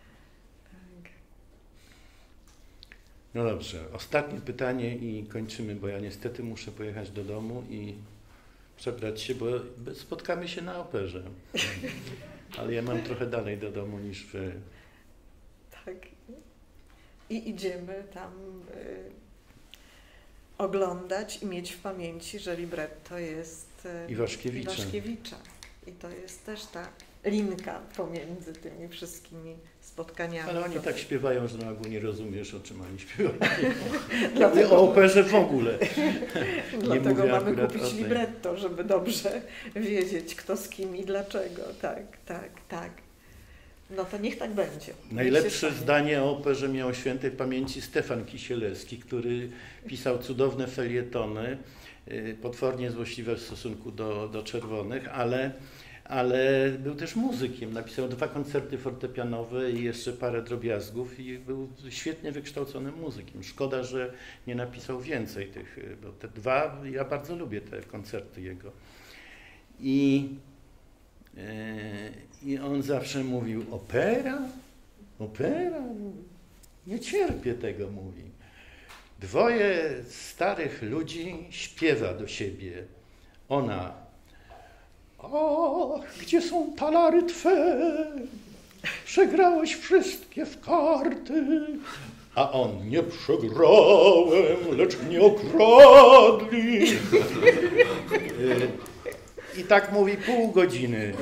No dobrze, ostatnie pytanie i kończymy, bo ja niestety muszę pojechać do domu i przebrać się, bo spotkamy się na operze. Ale ja mam trochę dalej do domu niż wy. Tak. I idziemy tam y, oglądać i mieć w pamięci, że libretto jest y, Iwaszkiewicza. Iwaszkiewicza. I to jest też ta linka pomiędzy tymi wszystkimi spotkaniami. Ale oni to... tak śpiewają, że na ogół nie rozumiesz, o czym oni śpiewają. Dlatego... O operze w ogóle. Dlatego mamy kupić libretto, żeby dobrze wiedzieć, kto z kim i dlaczego. Tak, tak, tak. No to niech tak będzie. Najlepsze zdanie o operze miał świętej pamięci Stefan Kisielewski, który pisał cudowne felietony potwornie złośliwe w stosunku do, do czerwonych, ale, ale był też muzykiem. Napisał dwa koncerty fortepianowe i jeszcze parę drobiazgów i był świetnie wykształconym muzykiem. Szkoda, że nie napisał więcej tych, bo te dwa, ja bardzo lubię te koncerty jego. I, i on zawsze mówił, opera? Opera? Nie cierpię tego, mówi. Dwoje starych ludzi śpiewa do siebie. Ona, ach, gdzie są talary twe? Przegrałeś wszystkie w karty. A on, nie przegrałem, lecz mnie okradli. I tak mówi pół godziny.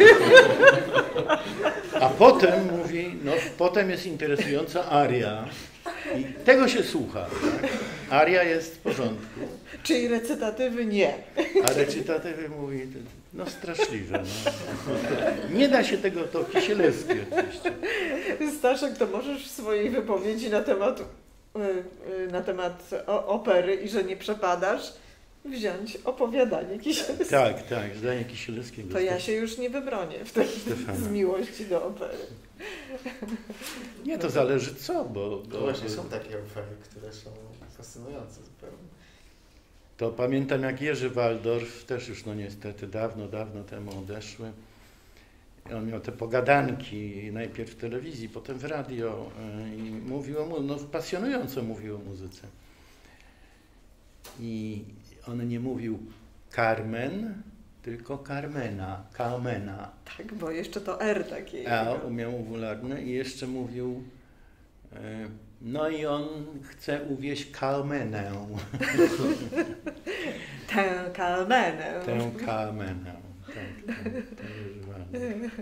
A potem mówi, no potem jest interesująca aria. I tego się słucha. Tak? Aria jest w porządku. Czyli recytatywy nie. A recytatywy mówi, no straszliwe. No. Nie da się tego, to Kisielewski oczywiście. Staszek, to możesz w swojej wypowiedzi na temat, na temat opery i że nie przepadasz, wziąć opowiadanie Kisielskiego. Tak, tak, zdanie Kisielewskiego. To ja się już nie wybronię wtedy z miłości do opery. Nie, to zależy co, bo... bo to właśnie są takie opery, które są fascynujące zupełnie. To pamiętam, jak Jerzy Waldorf, też już no niestety dawno, dawno temu odeszły. On miał te pogadanki, najpierw w telewizji, potem w radio i mówił o muzyce, no pasjonująco mówił o muzyce. I on nie mówił Carmen, tylko Carmena, Carmena. Tak, bo jeszcze to R takie. A, umiał uwularne i jeszcze mówił, no i on chce uwieść Carmenę. Tę Carmenę. Tę Carmenę, tak, tak,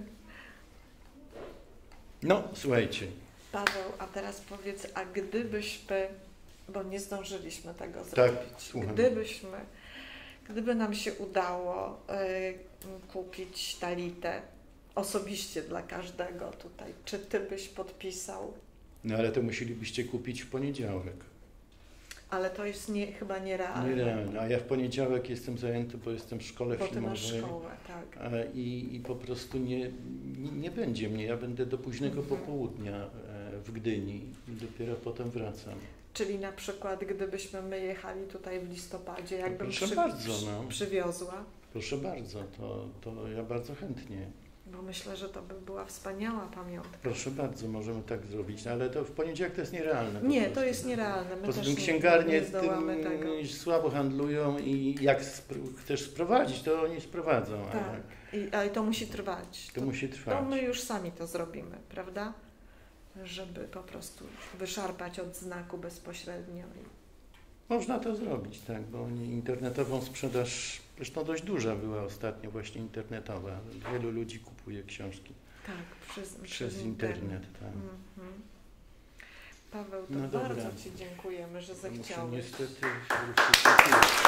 no, słuchajcie. Paweł, a teraz powiedz, a gdybyśmy, bo nie zdążyliśmy tego tak, zrobić, słucham. gdybyśmy, gdyby nam się udało y, kupić talitę osobiście dla każdego tutaj, czy ty byś podpisał? No ale to musielibyście kupić w poniedziałek. Ale to jest nie, chyba nierealne. Nierealne, a ja w poniedziałek jestem zajęty, bo jestem w szkole bo filmowej. Bo ty masz szkołę, tak. I, i po prostu nie, nie, nie będzie mnie, ja będę do późnego mhm. popołudnia w Gdyni i dopiero potem wracam. Czyli na przykład gdybyśmy my jechali tutaj w listopadzie, jakbym Proszę przy, bardzo, no. przywiozła? Proszę bardzo, to, to ja bardzo chętnie. Bo myślę, że to by była wspaniała pamiątka. Proszę bardzo, możemy tak zrobić, no ale to w poniedziałek to jest nierealne. Nie, to jest nierealne. My Poza też tym nie, księgarnie nie zdołamy tego. słabo handlują i jak spr- chcesz sprowadzić, to oni sprowadzą. Tak, ale, I, ale to musi trwać. To, to musi trwać. To my już sami to zrobimy, prawda? Żeby po prostu wyszarpać od znaku bezpośrednio. Można to zrobić, tak, bo oni internetową sprzedaż, zresztą dość duża była ostatnio właśnie internetowa. Wielu ludzi kupuje książki. Tak, przez, przez, przez internet. internet. Tak. Mhm. Paweł, to no bardzo dobra. Ci dziękujemy, że Muszę zechciałeś. niestety